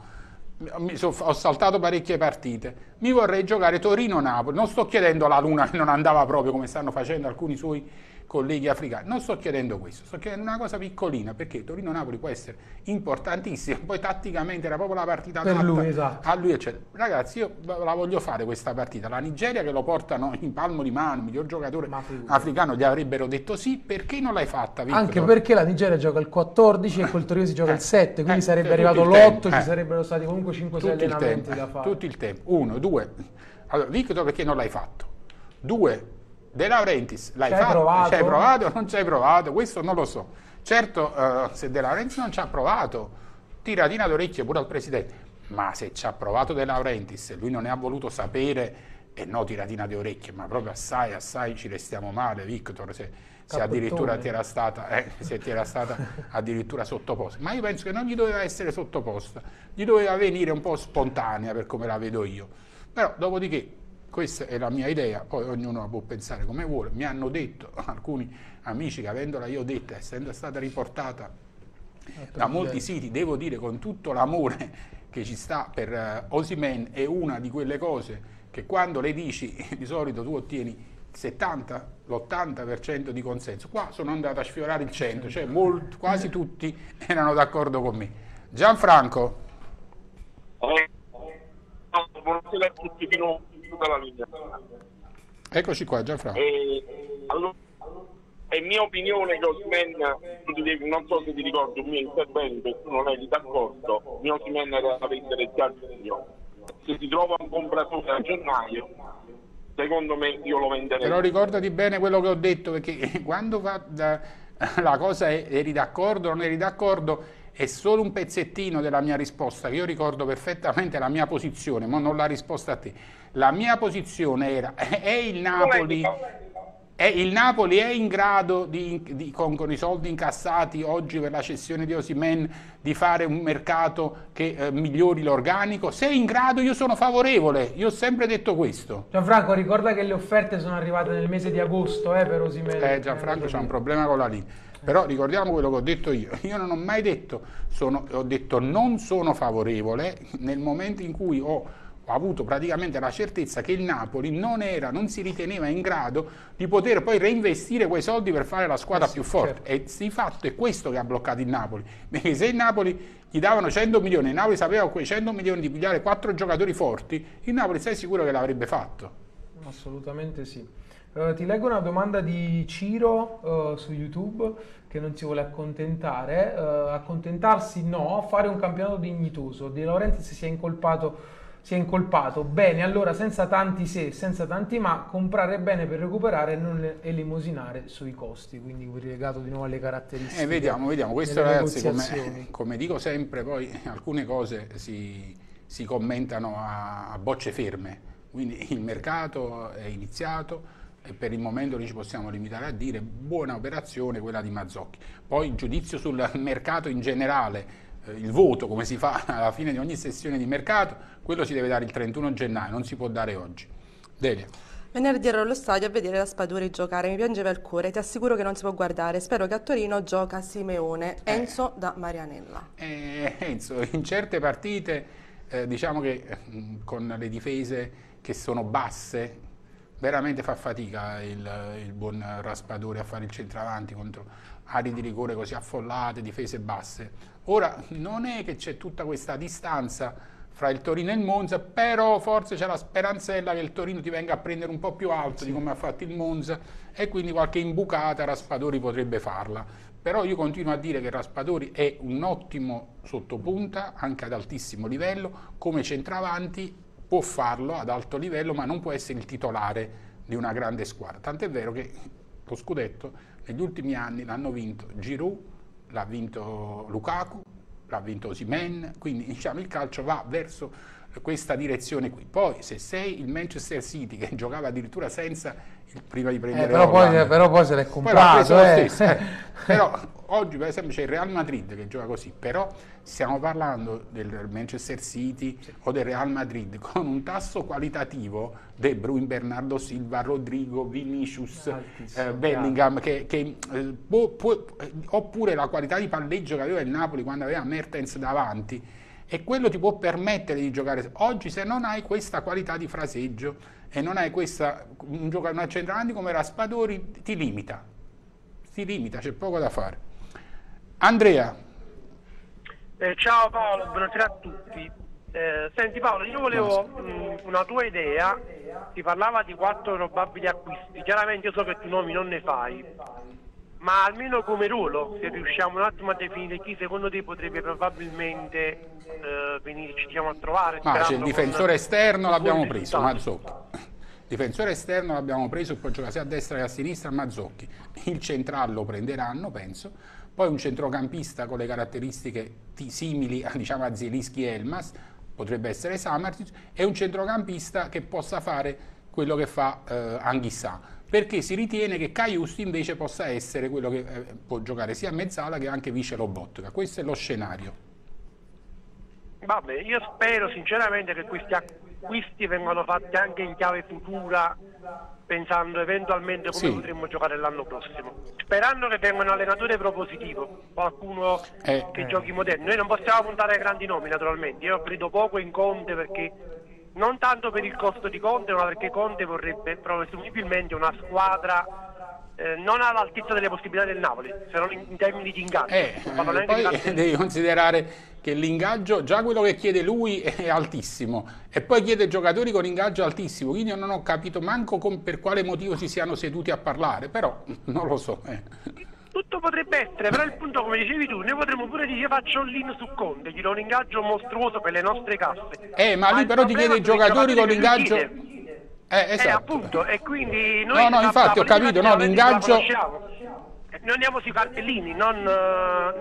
ho saltato parecchie partite, mi vorrei giocare Torino-Napoli, non sto chiedendo la Luna che non andava proprio come stanno facendo alcuni suoi colleghi africani, non sto chiedendo questo, sto chiedendo una cosa piccolina, perché Torino-Napoli può essere importantissima, poi tatticamente era proprio la partita per lui, esatto. A lui eccetera. Ragazzi, io la voglio fare questa partita, la Nigeria che lo portano in palmo di mano, il miglior giocatore africano, gli avrebbero detto sì, perché non l'hai fatta, Victor? Anche perché la Nigeria gioca il 14 e col Torino si gioca il 7, quindi sarebbe arrivato l'8, ci sarebbero stati comunque 5-6 allenamenti da fare. Tutto il tempo, 1, 2, allora Victor perché non l'hai fatto? 2, De Laurentiis, l'hai fatto? Ci hai provato o non ci hai provato? Questo non lo so. Certo, se De Laurentiis non ci ha provato, tiratina d'orecchie pure al presidente. Ma se ci ha provato De Laurentiis e lui non ne ha voluto sapere, e no tiratina di orecchie, ma proprio assai ci restiamo male, Victor, se addirittura ti era stata addirittura sottoposta. Ma io penso che non gli doveva essere sottoposta, gli doveva venire un po' spontanea per come la vedo io. Però, dopodiché, questa è la mia idea, poi ognuno la può pensare come vuole. Mi hanno detto alcuni amici che avendola io detta, essendo stata riportata da molti siti, devo dire con tutto l'amore che ci sta per Osimhen, è una di quelle cose che quando le dici di solito tu ottieni l'80% di consenso. Qua sono andato a sfiorare il 100%, cioè quasi tutti erano d'accordo con me. Gianfranco. Buonasera a tutti di nuovo. La linea. Eccoci qua, Gianfranco. Allora, è mia opinione che Osimhen, non so se ti ricordi un mio intervento e tu non eri d'accordo, mio Osimhen era da vendere già a giugno. Se si trova un compratore a gennaio, secondo me io lo venderei. Però ricordati bene quello che ho detto, perché quando la cosa è eri d'accordo o non eri d'accordo, è solo un pezzettino della mia risposta, che io ricordo perfettamente la mia posizione, ma non la risposta a te. La mia posizione era, è il Napoli... il Napoli è in grado, con i soldi incassati oggi per la cessione di Osimhen, di fare un mercato che migliori l'organico? Se è in grado, io sono favorevole, io ho sempre detto questo. Gianfranco, ricorda che le offerte sono arrivate nel mese di agosto per Osimhen. Gianfranco c'ha un problema con la linea. Però ricordiamo quello che ho detto io. Io non ho mai detto, ho detto non sono favorevole nel momento in cui ho avuto praticamente la certezza che il Napoli non si riteneva in grado di poter poi reinvestire quei soldi per fare la squadra più forte. Certo. E di fatto è questo che ha bloccato il Napoli, perché se il Napoli gli davano 100 milioni, il Napoli sapeva con quei 100 milioni di pigliare 4 giocatori forti, il Napoli sei sicuro che l'avrebbe fatto? Assolutamente sì. Ti leggo una domanda di Ciro su YouTube, che non si vuole accontentare. Accontentarsi no, fare un campionato dignitoso. De Laurentiis si è incolpato. Bene, allora senza tanti se, senza tanti ma, comprare bene per recuperare e non elemosinare sui costi. Quindi rilegato di nuovo alle caratteristiche. Vediamo. Questo, ragazzi, come dico sempre, poi alcune cose si commentano a bocce ferme. Quindi il mercato è iniziato e per il momento noi ci possiamo limitare a dire buona operazione quella di Mazzocchi. Poi il giudizio sul mercato in generale, il voto come si fa alla fine di ogni sessione di mercato, quello si deve dare il 31 gennaio, non si può dare oggi. Delia. Venerdì ero allo stadio a vedere Raspadori giocare, mi piangeva il cuore, ti assicuro che non si può guardare, spero che a Torino gioca Simeone. Enzo da Marianella. Enzo, in certe partite diciamo che con le difese che sono basse, veramente fa fatica il buon Raspadori a fare il centravanti contro aree di rigore così affollate, difese basse. Ora non è che c'è tutta questa distanza fra il Torino e il Monza, però forse c'è la speranzella che il Torino ti venga a prendere un po' più alto di come ha fatto il Monza e quindi qualche imbucata Raspadori potrebbe farla. Però io continuo a dire che Raspadori è un ottimo sottopunta, anche ad altissimo livello, come centravanti può farlo ad alto livello, ma non può essere il titolare di una grande squadra. Tant'è vero che lo scudetto negli ultimi anni l'hanno vinto Giroud, l'ha vinto Lukaku, l'ha vinto Osimhen, quindi diciamo il calcio va verso questa direzione qui. Poi se sei il Manchester City che giocava addirittura senza prima di prendere però poi se l'è comprato, però oggi per esempio c'è il Real Madrid che gioca così, però stiamo parlando del Manchester City o del Real Madrid con un tasso qualitativo De Bruyne, Bernardo Silva, Rodrigo, Vinicius, Bellingham oppure la qualità di palleggio che aveva il Napoli quando aveva Mertens davanti, e quello ti può permettere di giocare. Oggi se non hai questa qualità di fraseggio e non hai un centravanti come Raspadori ti limita, c'è poco da fare. Andrea. Ciao Paolo, buonasera a tutti. Senti Paolo, io volevo una tua idea. Si parlava di 4 probabili acquisti. Chiaramente io so che tu nomi non ne fai, ma almeno come ruolo, se riusciamo un attimo a definire chi secondo te potrebbe probabilmente venirci, diciamo, a trovare. Ma c'è il difensore esterno, l'abbiamo preso, Mazzocchi. Difensore esterno l'abbiamo preso, può giocare sia a destra che a sinistra, Mazzocchi. Il centrale lo prenderanno, penso. Poi un centrocampista con le caratteristiche simili diciamo, a Zielinski e Elmas, potrebbe essere Samardžić, e un centrocampista che possa fare quello che fa Anghissà, perché si ritiene che Kajust invece possa essere quello che può giocare sia a mezzala che anche vice Lobotka. Questo è lo scenario. Vabbè, io spero sinceramente che questi acquisti vengano fatti anche in chiave futura, pensando eventualmente come potremmo giocare l'anno prossimo, sperando che venga un allenatore propositivo, qualcuno che giochi moderno. Noi non possiamo puntare ai grandi nomi naturalmente, io credo poco in Conte, perché non tanto per il costo di Conte, ma perché Conte vorrebbe presumibilmente una squadra non all'altezza delle possibilità del Napoli, se non in termini di ingaggio. Poi devi considerare che l'ingaggio, già quello che chiede lui è altissimo, e poi chiede giocatori con ingaggio altissimo, quindi io non ho capito manco per quale motivo si siano seduti a parlare, però non lo so. Tutto potrebbe essere, però il punto, come dicevi tu, noi potremmo pure dire faccio l'in su Conte, gli do un ingaggio mostruoso per le nostre casse. Ma lui però ti chiede i giocatori con l'ingaggio. Esatto. Appunto, e quindi noi no, infatti ho capito, no, l'ingaggio. Noi andiamo sui cartellini, non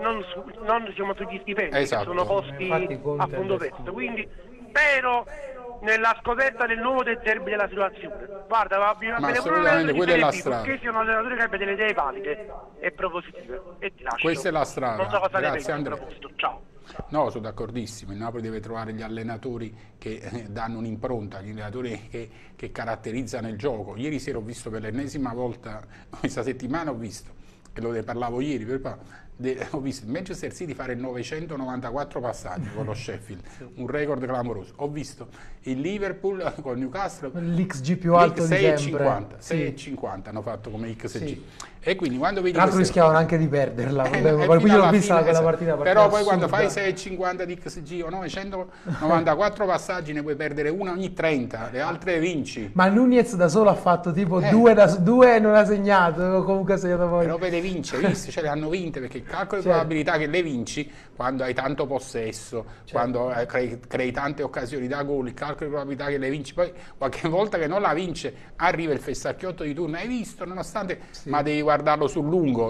siamo sugli stipendi, esatto. che sono posti a fondo perso. Quindi spero nella scoperte del nuovo De Zerbi della situazione. Guarda, va bene assolutamente, quella è la strada. perché sia un allenatore che abbia delle idee valide e propositive. E ti lascio. Questa è la strada. Non so cosa ne Grazie, pensi, Andrea. ciao. No, sono d'accordissimo. Il Napoli deve trovare gli allenatori che danno un'impronta, gli allenatori che caratterizzano il gioco. Ieri sera ho visto per l'ennesima volta, questa settimana ho visto, e lo ne parlavo ieri, ho visto il Manchester City fare 994 passaggi con lo Sheffield, un record clamoroso. Ho visto il Liverpool con Newcastle, l'XG più alto di sempre. 6,50 hanno fatto come XG. Sì. E quindi quando vedi tra l'altro rischiavano anche di perderla, poi io l'ho vista quella partita. Però poi quando fai 6,50 di XG o 994 passaggi ne puoi perdere una ogni 30, le altre vinci. Ma Nunez da solo ha fatto tipo due e non ha segnato, comunque ha segnato poi. Però le vince, visto? Cioè le hanno vinte, perché il calcolo di probabilità che le vinci quando hai tanto possesso, quando crei tante occasioni da gol, il calcolo di probabilità che le vinci, poi qualche volta che non la vince arriva il fessacchiotto di turno, hai visto, nonostante, ma devi guardarlo sul lungo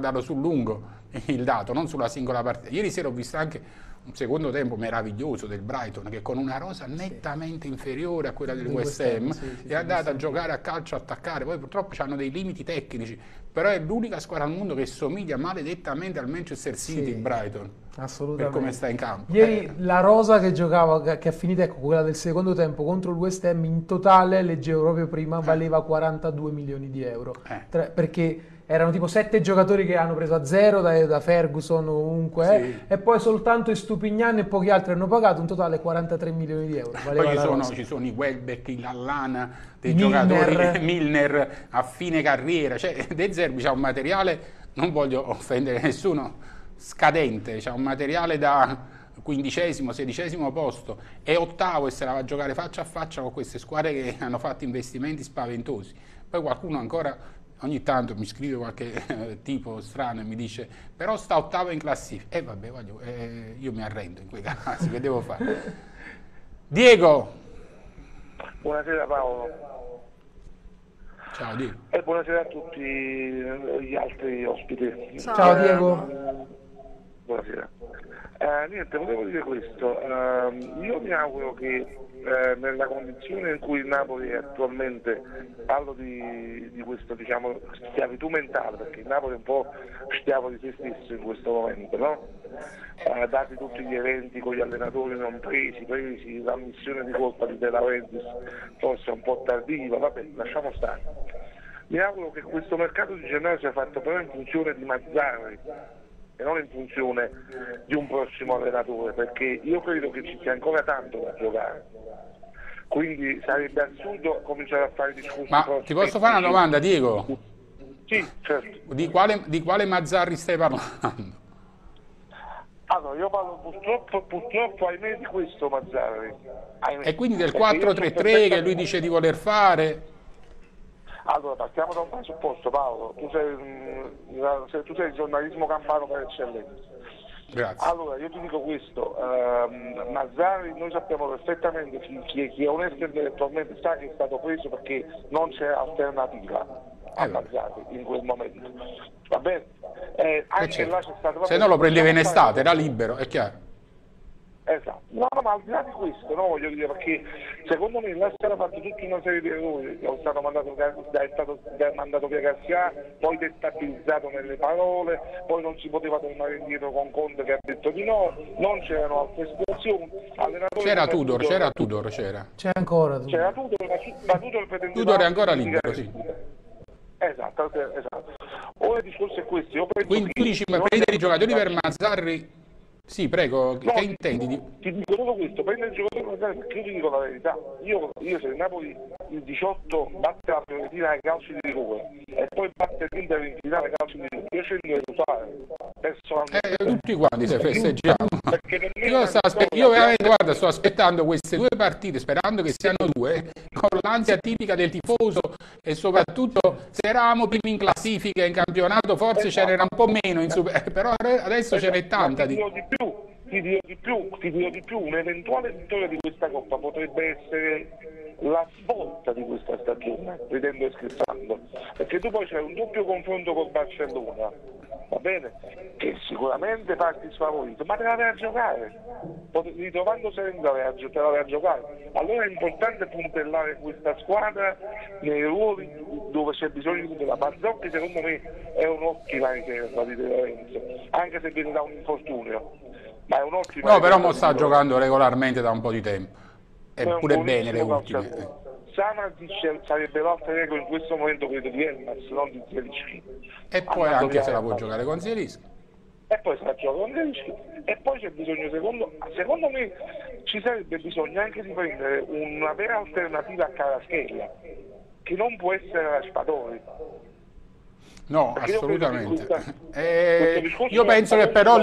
il dato, non sulla singola partita. Ieri sera ho visto anche un secondo tempo meraviglioso del Brighton, che con una rosa nettamente inferiore a quella del West Ham è andata a giocare a calcio, a attaccare. Poi purtroppo hanno dei limiti tecnici, però è l'unica squadra al mondo che somiglia maledettamente al Manchester City, il Brighton, assolutamente, per come sta in campo. Ieri la rosa che giocava, che ha finito, ecco, quella del secondo tempo contro il West Ham, in totale, leggevo proprio prima, valeva 42 milioni di euro, perché erano tipo 7 giocatori che hanno preso a zero da Ferguson ovunque, e poi soltanto Estupiñán e pochi altri hanno pagato un totale 43 milioni di euro. Poi ci sono i Welbeck, il Lallana, dei giocatori, Milner a fine carriera, cioè De Zerbi c'ha un materiale, non voglio offendere nessuno, scadente, c'ha un materiale da 15°, 16° posto e 8° e se la va a giocare faccia a faccia con queste squadre che hanno fatto investimenti spaventosi. Poi qualcuno ancora ogni tanto mi scrive qualche tipo strano e mi dice però sta 8° in classifica, e vabbè, io mi arrendo in quei casi, che devo fare? Diego. Buonasera Paolo. Ciao Diego. E buonasera a tutti gli altri ospiti. Ciao Diego. Buonasera. Niente, volevo dire questo, io mi auguro che nella condizione in cui il Napoli è attualmente, parlo di questa, diciamo, schiavitù mentale, perché il Napoli è un po' schiavo di se stesso in questo momento, no? Dati tutti gli eventi con gli allenatori non presi, l'ammissione di colpa di De Laurentiis forse un po' tardiva, vabbè, lasciamo stare. Mi auguro che questo mercato di gennaio sia fatto però in funzione di Mazzarri e non in funzione di un prossimo allenatore, perché io credo che ci sia ancora tanto da giocare, quindi sarebbe assurdo cominciare a fare discorsi. Ma ti posso fare una domanda, Diego? Sì, certo. Di quale Mazzarri stai parlando? Allora, io parlo purtroppo ahimè di questo Mazzarri. E quindi del 4-3-3 che lui dice di voler fare? Allora, partiamo da un presupposto, Paolo, tu sei il giornalismo campano per eccellenza. Grazie. Allora, io ti dico questo, Mazzarri, noi sappiamo perfettamente, chi è onesto intellettualmente sa che è stato preso perché non c'è alternativa a Mazzarri in quel momento. Va bene? Anche là c'è stato, se no lo prendeva in estate, era libero, è chiaro. Esatto, no, ma al di là di questo, no, voglio dire, perché secondo me là si era fatto tutta una serie di errori, è stato mandato via Garcia, poi destabilizzato nelle parole, poi non si poteva tornare indietro con Conte che ha detto di no, non c'erano altre espressioni. C'era Tudor. C'è ancora Tudor. C'era Tudor, ma Tudor pretendeva... Tudor è ancora libero, sì. Esatto. Ora il discorso è questo. Quindi tu dici, ma prendere i giocatori per Mazzarri... Sì, prego, no, che intendi? Ti dico solo questo, prende il giocatore perché io ti dico la verità, io se il Napoli il 18 batte la Fiorentina ai calci di rigore e poi batte l'Inter in finale ai calci di rigore, io scendo di usare personalmente. Tutti quanti se festeggiamo. Io veramente, guarda, sto aspettando queste due partite, sperando che siano due, con l'ansia tipica del tifoso e soprattutto se eravamo primi in classifica in campionato forse ce n'era un po' meno, però adesso ce n'è tanta. Ti dirò di più, un'eventuale vittoria di questa Coppa potrebbe essere la svolta di questa stagione, ridendo e scherzando, perché tu poi c'è un doppio confronto col Barcellona, va bene? Che sicuramente parti sfavorito, ma te la vai a giocare, ritrovando Serenza te la vai a giocare. Allora è importante puntellare questa squadra nei ruoli dove c'è bisogno di la Mazzocchi. Secondo me è un'ottima riserva di De Lorenzo, anche se viene da un infortunio, ma è un'ottima no, però mo sta giocando regolarmente da un po' di tempo, eppure bene le ultime. Samardžić sarebbe l'alter ego in questo momento, credo, di Elmas, non di Zielinski. E poi anche se la può giocare con Zielinski. E poi se la gioca con Zielinski. E poi c'è bisogno, secondo me, ci sarebbe bisogno anche di prendere una vera alternativa a Kvaratskhelia, che non può essere Raspadori. No, assolutamente. Io penso che però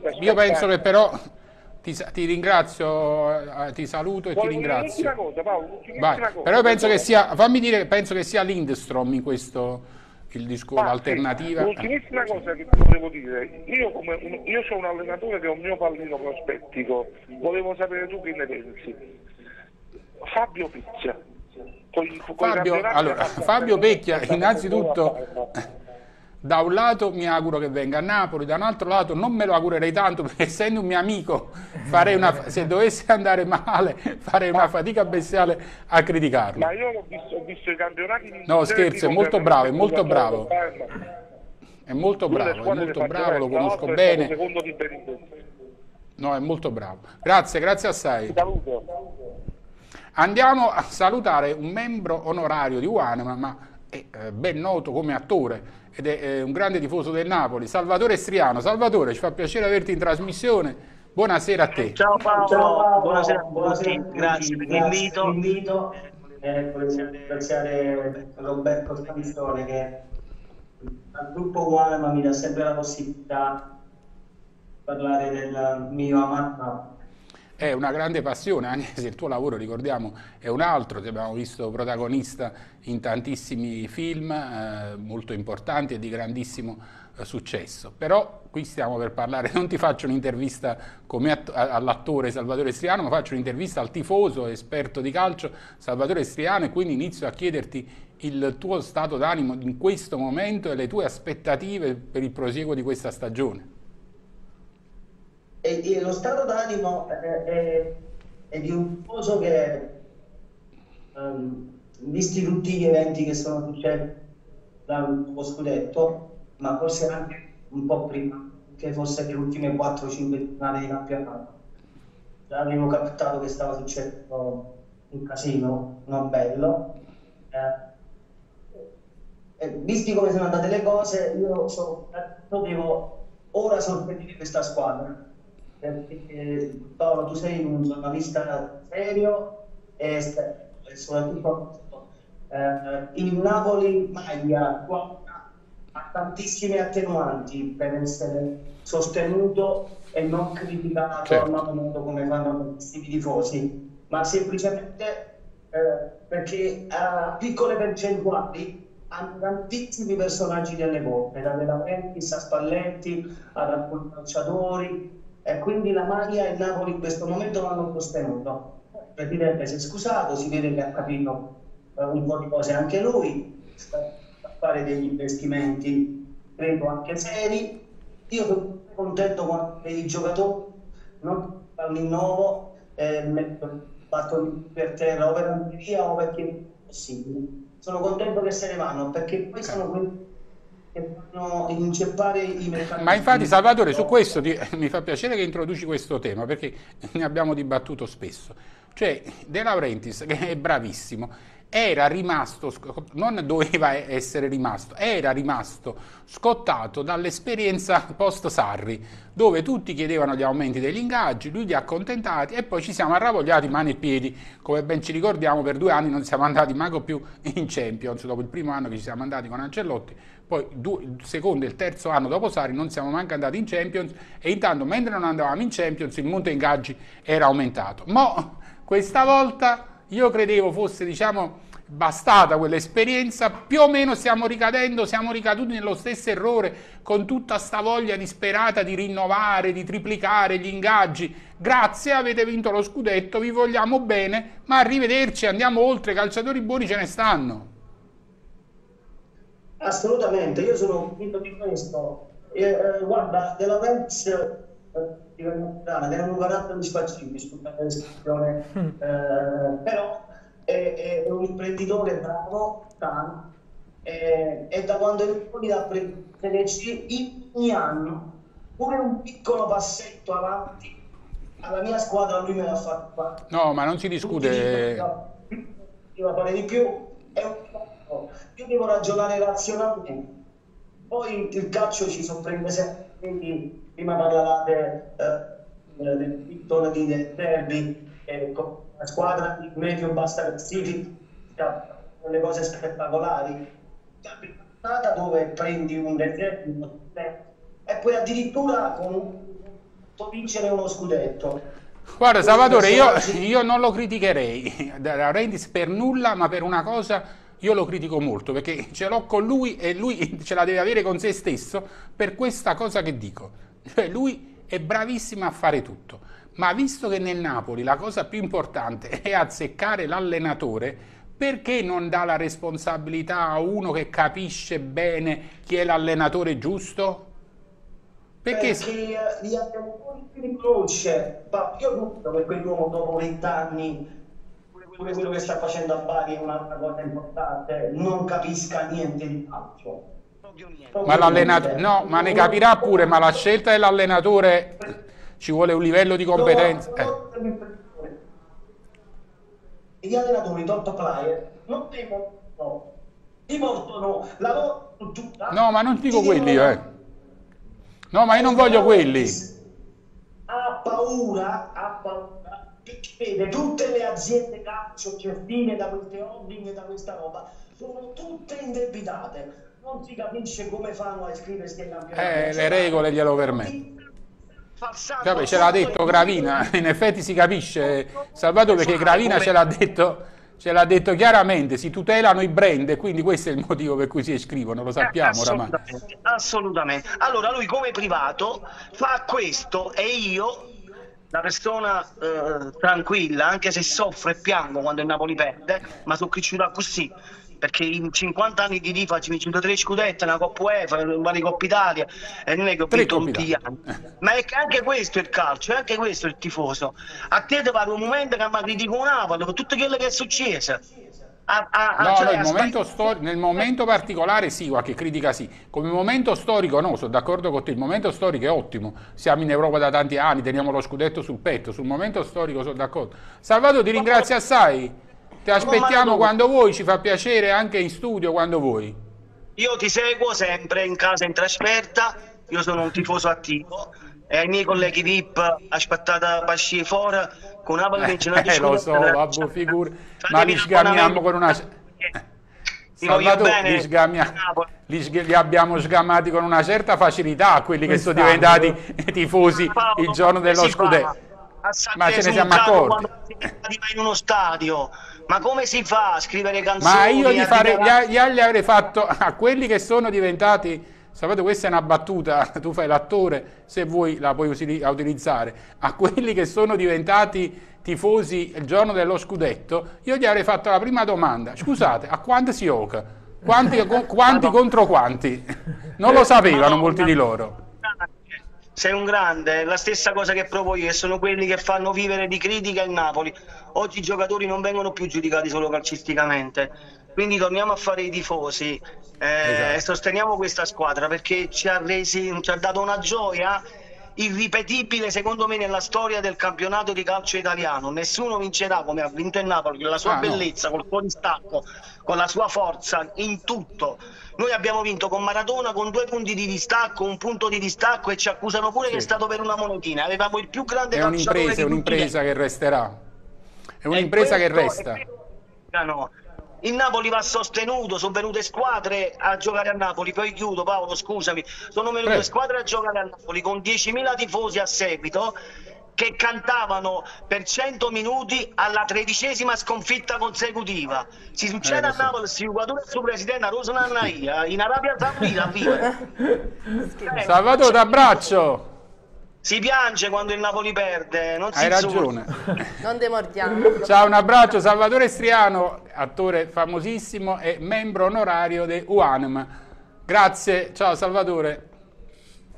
ti ringrazio, ti saluto e ti ringrazio. Un'ultima cosa, Paolo, però io penso che sia, fammi dire, penso che sia Lindstrom in questo il discorso, l'alternativa. Sì. L'ultimissima cosa che ti volevo dire, io sono un allenatore che ho un mio pallino prospettico, volevo sapere tu che ne pensi. Fabio Pecchia. Fabio Pecchia, innanzitutto, da un lato mi auguro che venga a Napoli, da un altro lato non me lo augurerei tanto, perché essendo un mio amico se dovesse andare male farei una fatica bestiale a criticarlo. Ma io ho visto i campionati. No, scherzo, è molto bravo, è molto bravo. È molto bravo, lo conosco bene. No, è molto bravo. Grazie assai. Andiamo a salutare un membro onorario di Uanema, ma è ben noto come attore ed è un grande tifoso del Napoli, Salvatore Striano. Salvatore, ci fa piacere averti in trasmissione. Buonasera a te. Ciao Paolo, buonasera a tutti, grazie per l'invito. Volevo ringraziare Roberto Canzone che al gruppo Uanema mi dà sempre la possibilità di parlare del mio amato. È una grande passione, anche se il tuo lavoro, ricordiamo, è un altro. Ti abbiamo visto protagonista in tantissimi film molto importanti e di grandissimo successo. Però qui stiamo per parlare, non ti faccio un'intervista come all'attore Salvatore Striano, ma faccio un'intervista al tifoso esperto di calcio Salvatore Striano, e quindi inizio a chiederti il tuo stato d'animo in questo momento e le tue aspettative per il prosieguo di questa stagione. E lo stato d'animo è di un tifoso che, visti tutti gli eventi che sono successi dal nuovo scudetto, ma forse anche un po' prima, che fosse le ultime 4-5 settimane di campionato, avevo captato che stava succedendo un casino non bello. Visti come sono andate le cose, io devo ora sorprendere questa squadra. Perché Paolo, tu sei un giornalista serio e soprattutto il Napoli maglia ha tantissime attenuanti per essere sostenuto e non criticato al momento come fanno tantissimi tifosi, ma semplicemente perché a piccole percentuali hanno tantissimi personaggi delle coppe, da De Laurentiis a Spalletti ad alcuni calciatori. E quindi la maglia e il Napoli in questo momento l'hanno sostenuto. Il Presidente si è scusato, si vede che ha capito un po' di cose anche lui, sta a fare degli investimenti, credo anche seri. Io sono contento quando i giocatori non fanno il nuovo, battono per terra o per Anteria o perché è possibile. Sono contento che se ne vanno, perché poi sono quelli che fanno inceppare i meccanismi. Ma infatti, Salvatore, su questo mi fa piacere che introduci questo tema, perché ne abbiamo dibattuto spesso. Cioè, De Laurentiis, che è bravissimo, era rimasto, non doveva essere rimasto, era rimasto scottato dall'esperienza post Sarri, dove tutti chiedevano gli aumenti degli ingaggi, lui li ha accontentati e poi ci siamo arravogliati mani e piedi. Come ben ci ricordiamo, per 2 anni non siamo andati manco più in Champions, dopo il primo anno che ci siamo andati con Ancelotti, poi il secondo e il terzo anno dopo Sarri non siamo manco andati in Champions, e intanto mentre non andavamo in Champions il monte ingaggi era aumentato. Ma questa volta io credevo fosse, diciamo, bastata quell'esperienza, più o meno siamo ricaduti nello stesso errore, con tutta sta voglia disperata di rinnovare, di triplicare gli ingaggi. Grazie, avete vinto lo scudetto, vi vogliamo bene, ma arrivederci, andiamo oltre, calciatori buoni ce ne stanno. Assolutamente, io sono convinto di questo. Guarda, De Laurentiis era un carattere di spazzini, scusate la descrizione, però è un imprenditore bravo, sano, e da quando il Napoli ha preso ogni anno pure un piccolo passetto avanti alla mia squadra lui me l'ha fatto fare. No, ma non si discute. Devo fare di più, io devo ragionare razionalmente. Poi il calcio ci sorprende sempre, quindi prima parlavate del titolo di derby, con una squadra di medio-bassa classifica, delle cose spettacolari. Campionata dove prendi un derby e poi addirittura vincere uno scudetto. Guarda Salvatore, io non lo criticherei, De Laurentiis per nulla, ma per una cosa io lo critico molto, perché ce l'ho con lui e lui ce la deve avere con se stesso per questa cosa che dico. Cioè lui è bravissimo a fare tutto, ma visto che nel Napoli la cosa più importante è azzeccare l'allenatore, perché non dà la responsabilità a uno che capisce bene chi è l'allenatore giusto? Perché gli allenatori li conosce, ma io dubito che quell'uomo dopo 20 anni, pure quello che sta facendo a Bari è un'altra cosa importante, non capisca niente di calcio. Ma l'allenatore, no, ma ne capirà pure, ma la scelta dell'allenatore ci vuole un livello di competenza. Gli allenatori top player non dimostrano la loro struttura. No, ma non dico quelli, No, ma io non voglio quelli. Ha paura, perché vede tutte le aziende calcio cestine da queste holding e da questa roba, sono tutte indebitate. Non si capisce come fanno a iscriversi ai campionati. Le regole glielo permettono. Vabbè, ce l'ha detto Gravina, in effetti si capisce, Salvatore, perché Gravina ce l'ha detto chiaramente, si tutelano i brand e quindi questo è il motivo per cui si iscrivono, lo sappiamo oramai. Assolutamente. Allora lui come privato fa questo e io, la persona tranquilla, anche se soffro e piango quando il Napoli perde, ma sono cresciuto così, perché in 50 anni di FIFA ci ho vinto 3 scudetti, una Coppa UEFA, vari Coppa Italia, e non è che ho vinto tutti gli anni. Ma è che anche questo è il calcio, è anche questo è il tifoso. A te ti pare un momento che mi critico Napoli per tutto quello che è successo. Nel momento particolare sì, qualche critica sì. Come momento storico no, sono d'accordo con te, il momento storico è ottimo. Siamo in Europa da tanti anni, teniamo lo scudetto sul petto, sul momento storico sono d'accordo. Salvatore, ti ringrazio assai. Ti aspettiamo quando vuoi, ci fa piacere anche in studio quando vuoi. Io ti seguo sempre in casa in trasferta, io sono un tifoso attivo e ai miei colleghi VIP aspettate pasci fuori con Napoli vince una lo so, vabbè, ma li sgamiamo con una... Salvatore, li abbiamo sgamati con una certa facilità quelli che sono diventati tifosi il giorno dello scudetto. Ma ce ne siamo accorti. In uno stadio, ma come si fa a scrivere canzoni? Ma io gli avrei fatto a quelli che sono diventati, sapete, questa è una battuta, tu fai l'attore, se vuoi la puoi utilizzare, a quelli che sono diventati tifosi il giorno dello scudetto, io gli avrei fatto la prima domanda: scusate, a quanti si gioca? Quanti contro quanti? Non lo sapevano molti di loro. Sei un grande, la stessa cosa che provo io, e sono quelli che fanno vivere di critica il Napoli. Oggi i giocatori non vengono più giudicati solo calcisticamente, quindi torniamo a fare i tifosi e sosteniamo questa squadra, perché ci ha dato una gioia irripetibile secondo me nella storia del campionato di calcio italiano. Nessuno vincerà come ha vinto il Napoli, con la sua bellezza, col suo distacco, con la sua forza in tutto. Noi abbiamo vinto con Maradona con 2 punti di distacco, 1 punto di distacco, e ci accusano pure che è stato per una monetina. Avevamo il più grande calciatore. È un'impresa che resterà. È un'impresa che resta. No. Il Napoli va sostenuto, sono venute squadre a giocare a Napoli, poi chiudo Paolo, scusami, sono venute squadre a giocare a Napoli con 10.000 tifosi a seguito che cantavano per 100 minuti alla 13ª sconfitta consecutiva. Si succede a Napoli, si guarda il suo presidente a Rosanannaia, in Arabia Saudita, Salvatore, t'abbraccio. Si piange quando il Napoli perde, non si Hai ragione. Non demordiamo. Ciao, un abbraccio. Salvatore Striano, attore famosissimo e membro onorario di UANM. Grazie, ciao Salvatore.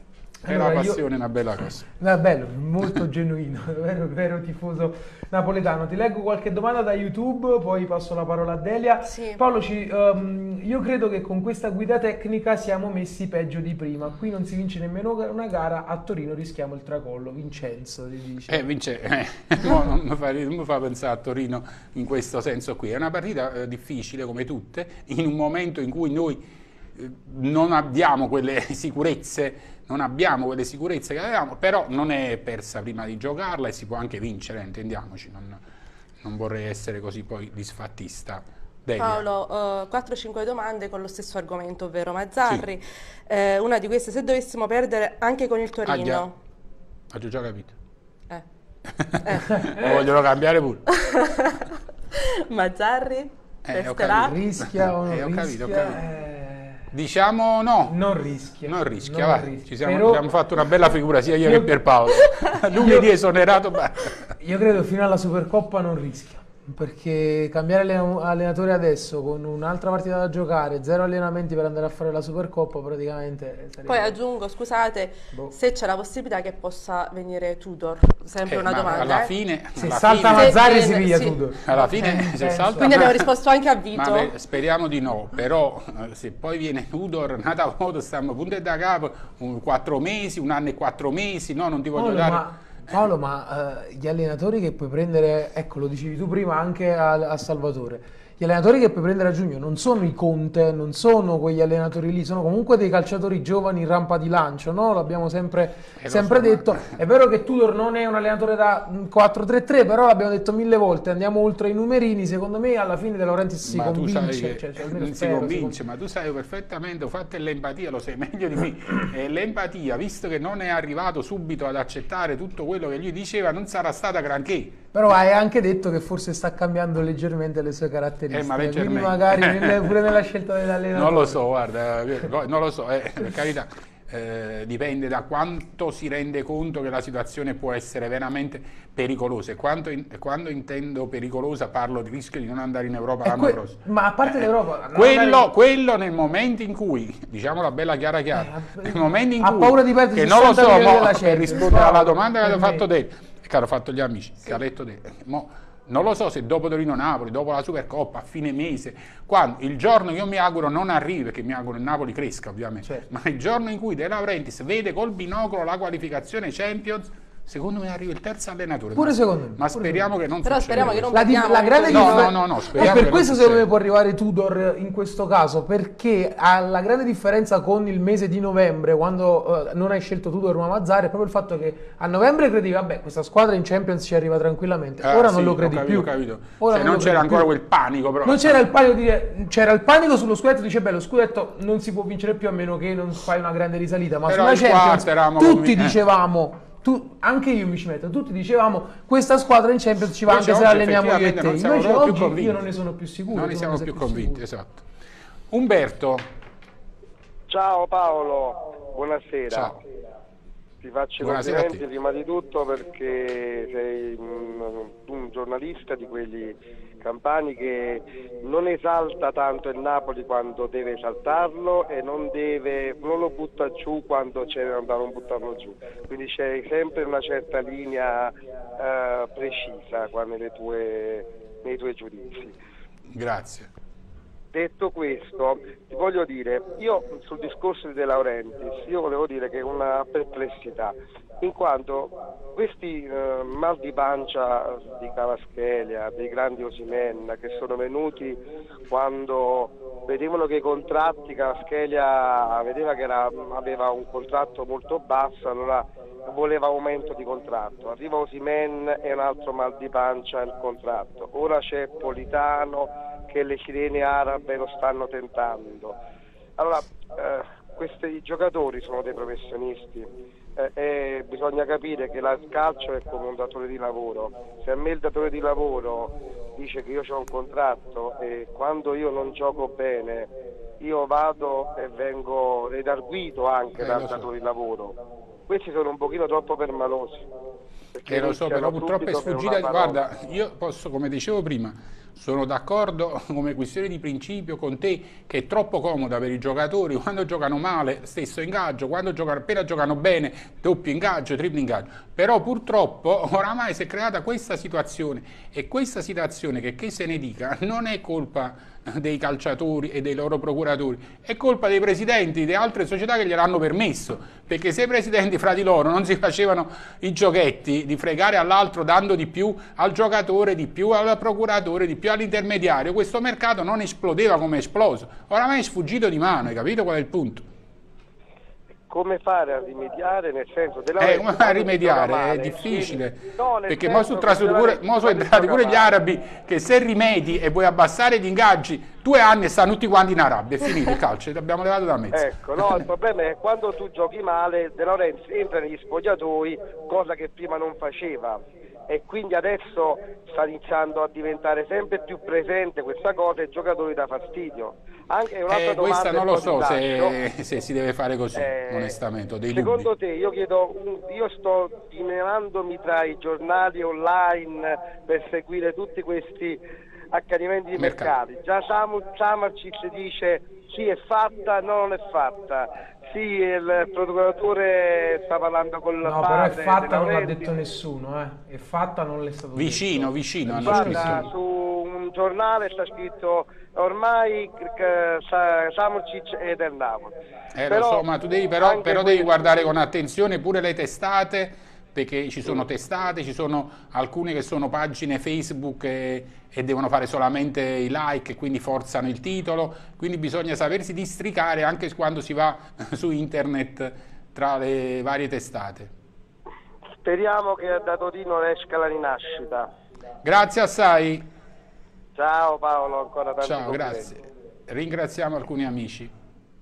È la passione, una bella cosa. È bello, molto genuino, vero tifoso napoletano. Ti leggo qualche domanda da YouTube, poi passo la parola a Delia. Sì. Paolo, io credo che con questa guida tecnica siamo messi peggio di prima. Qui non si vince nemmeno una gara, a Torino rischiamo il tracollo. Vincenzo ti dice. Non mi fa pensare a Torino in questo senso qui. È una partita difficile come tutte, in un momento in cui noi non abbiamo quelle sicurezze che avevamo, però non è persa prima di giocarla e si può anche vincere, intendiamoci, non vorrei essere così poi disfattista. Delia. Paolo, 4-5 domande con lo stesso argomento, ovvero Mazzarri. Sì. Una di queste, se dovessimo perdere anche con il Torino. Ho già capito. Vogliono cambiare pure. Mazzarri? Rischia o non rischia? Ho capito. Diciamo no. Non rischia. Ci siamo fatto una bella figura sia io che Pierpaolo. Lunedì esonerato. Io credo fino alla Supercoppa non rischia. Perché cambiare allenatore adesso con un'altra partita da giocare, 0 allenamenti per andare a fare la Supercoppa praticamente sarebbe... Poi aggiungo, scusate, se c'è la possibilità che possa venire Tudor, sempre una domanda. Alla fine, se salta Mazzarri si piglia Tudor. Alla fine se salta... Quindi abbiamo risposto anche a Vito. Speriamo di no, però se poi viene Tudor, nata volta stiamo punto da capo, 4 mesi, 1 anno e 4 mesi, no, non ti voglio dare... Paolo, ma gli allenatori che puoi prendere, ecco lo dicevi tu prima anche a Salvatore, gli allenatori che puoi prendere a giugno non sono i Conte, non sono quegli allenatori lì, sono comunque dei calciatori giovani in rampa di lancio, no? L'abbiamo sempre detto. È vero che Tudor non è un allenatore da 4-3-3, però l'abbiamo detto 1000 volte, andiamo oltre i numerini, secondo me alla fine De Laurentiis si convince. Si convince, ma tu sai perfettamente, ho fatto l'empatia, lo sai meglio di me, e l'empatia, visto che non è arrivato subito ad accettare tutto quello che gli diceva, non sarà stata granché. Però hai anche detto che forse sta cambiando leggermente le sue caratteristiche. Ma quindi magari pure nella scelta dell'allenatore. Non lo so, guarda, non lo so, per carità, dipende da quanto si rende conto che la situazione può essere veramente pericolosa. E quando intendo pericolosa parlo di rischio di non andare in Europa l'anno prossimo. Ma a parte l'Europa... Quello nel momento in cui, diciamo la bella chiara, nel momento in cui... Ha paura di perdere, che non lo so, per rispondere alla domanda che hanno fatto te, che hanno fatto gli amici, che ha letto te, non lo so se dopo Torino-Napoli, dopo la Supercoppa, a fine mese, quando il giorno che io mi auguro non arrivi, perché mi auguro il Napoli cresca ovviamente, ma il giorno in cui De Laurentiis vede col binocolo la qualificazione Champions, secondo me arriva il terzo allenatore. Pure secondo me. Ma speriamo che non succeda. Speriamo che non la grande no, e per questo secondo me può arrivare Tudor in questo caso, perché ha la grande differenza con il mese di novembre, quando non hai scelto Tudor ma Mazzarri, è proprio il fatto che a novembre credivi, vabbè, questa squadra in Champions ci arriva tranquillamente. Ora non lo credi più. Ora non c'era ancora quel panico, però. Non c'era il panico di dire, c'era il panico sullo scudetto, dice beh, lo scudetto non si può vincere più a meno che non fai una grande risalita, ma però sulla Champions tutti dicevamo anche io mi ci metto, tutti dicevamo questa squadra in Champions ci va anche se alleniamo io e te. Invece oggi io non ne sono più sicuro. Non ne siamo più convinti, esatto. Umberto. Ciao Paolo, buonasera. Ciao. Ti faccio i complimenti prima di tutto perché sei un giornalista di quelli campani che non esalta tanto il Napoli quando deve esaltarlo e non lo butta giù quando c'è da non buttarlo giù, quindi c'è sempre una certa linea precisa qua nei tuoi giudizi. Grazie. Detto questo, ti voglio dire, io sul discorso di De Laurentiis, io volevo dire che è una perplessità, in quanto questi mal di pancia di Kvaratskhelia, dei grandi Osimhen, che sono venuti quando vedevano che i contratti, Kvaratskhelia vedeva che aveva un contratto molto basso, allora voleva aumento di contratto, arriva Osimhen e un altro mal di pancia il contratto, ora c'è Politano che le sirene arabe lo stanno tentando. Allora, questi giocatori sono dei professionisti e bisogna capire che il calcio è come un datore di lavoro. Se a me il datore di lavoro dice che io ho un contratto e quando io non gioco bene io vado e vengo redarguito anche dal datore di lavoro, questi sono un pochino troppo permalosi. Lo so, però purtroppo è sfuggita. Guarda, io posso, come dicevo prima, sono d'accordo come questione di principio con te che è troppo comoda per i giocatori quando giocano male, stesso ingaggio, quando giocano, appena giocano bene, doppio ingaggio, triplo ingaggio. Però purtroppo oramai si è creata questa situazione e questa situazione, che se ne dica, non è colpa dei calciatori e dei loro procuratori, è colpa dei presidenti di altre società che gliel'hanno permesso, perché se i presidenti fra di loro non si facevano i giochetti di fregare all'altro dando di più al giocatore, di più al procuratore, di più all'intermediario, questo mercato non esplodeva come è esploso. Oramai è sfuggito di mano, hai capito qual è il punto? Come fare a rimediare, nel senso come fare a rimediare? È difficile, perché mo sono entrati pure gli arabi, che se rimedi e vuoi abbassare gli ingaggi 2 anni e stanno tutti quanti in Arabia, è finito il calcio, l'abbiamo levato da mezzo. Ecco, no, il problema è quando tu giochi male, De Laurentiis entra negli spogliatoi, cosa che prima non faceva, e quindi adesso sta iniziando a diventare sempre più presente questa cosa e i giocatori dà fastidio. Anche un'altra questa non lo so se si deve fare così, onestamente, ho dei secondo dubbi. te, io sto dimenandomi tra i giornali online per seguire tutti questi accadimenti di mercati. Già Samarcic dice sì è fatta, no non è fatta, sì il procuratore sta parlando con la padre. No, però è fatta non l'ha detto nessuno, è fatta non l'è stato vicino, detto. Vicino. Guarda, su un giornale sta scritto ormai Samarcic è del Napoli. Lo so, ma tu devi devi guardare con attenzione pure le testate, perché ci sono testate, ci sono alcune che sono pagine Facebook e devono fare solamente i like e quindi forzano il titolo, quindi bisogna sapersi districare anche quando si va su internet tra le varie testate. Speriamo che da Torino esca la rinascita. Grazie assai. Ciao Paolo, ancora tanti Ciao, grazie. Ringraziamo alcuni amici.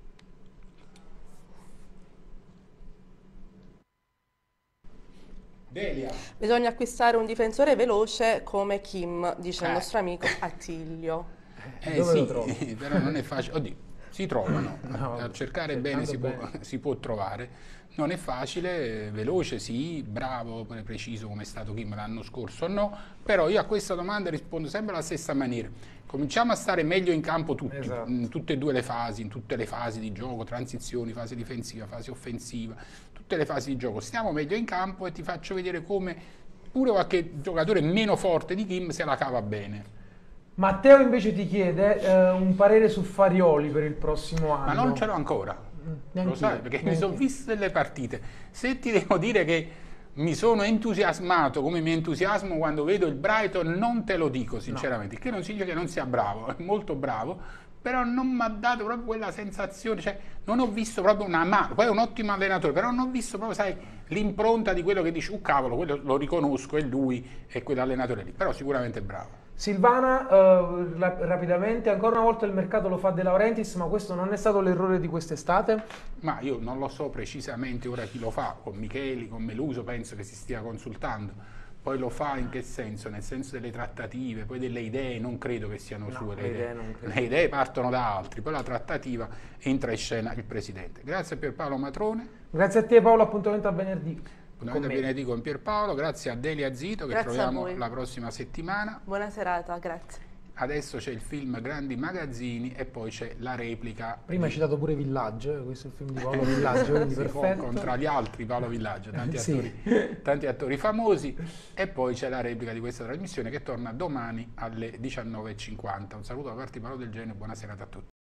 Delia. Bisogna acquistare un difensore veloce come Kim, dice il nostro amico Attilio. Sì, però non è facile. Oddio, si trovano, a cercare bene si può trovare. Non è facile, veloce sì, bravo, preciso come è stato Kim l'anno scorso no, però io a questa domanda rispondo sempre alla stessa maniera. Cominciamo a stare meglio in campo tutti, in tutte e due le fasi, in tutte le fasi di gioco, transizioni, fase difensiva, fase offensiva, tutte le fasi di gioco. Stiamo meglio in campo e ti faccio vedere come pure qualche giocatore meno forte di Kim se la cava bene. Matteo invece ti chiede un parere su Farioli per il prossimo anno. Ma non ce l'ho ancora. Lo sai, perché mi sono viste delle partite. Se ti devo dire che mi sono entusiasmato come mi entusiasmo quando vedo il Brighton, non te lo dico sinceramente, che non significa che non sia bravo, è molto bravo, però non mi ha dato proprio quella sensazione, cioè non ho visto proprio una mano, poi è un ottimo allenatore, però non ho visto proprio, sai, l'impronta di quello che dici, cavolo, quello lo riconosco, è lui, è quell'allenatore lì, però sicuramente è bravo. Silvana, rapidamente, ancora una volta il mercato lo fa De Laurentiis, ma questo non è stato l'errore di quest'estate? Ma io non lo so precisamente ora chi lo fa, con Micheli, con Meluso, penso che si stia consultando. Poi lo fa in che senso? Nel senso delle trattative, poi delle idee, non credo che siano sue le idee. Le idee partono da altri, poi la trattativa entra in scena il Presidente. Grazie a Pierpaolo Matrone. Grazie a te Paolo, appuntamento a venerdì. Appuntamento a venerdì con Pierpaolo, grazie a Delia Zito che troviamo la prossima settimana. Buona serata, grazie. Adesso c'è il film Grandi Magazzini e poi c'è la replica. Prima hai citato pure Villaggio, questo è il film di Paolo Villaggio, quindi perfetto. Contra gli altri Paolo Villaggio, tanti attori famosi, e poi c'è la replica di questa trasmissione che torna domani alle 19:50. Un saluto da parte di Paolo Del Genio e buona serata a tutti.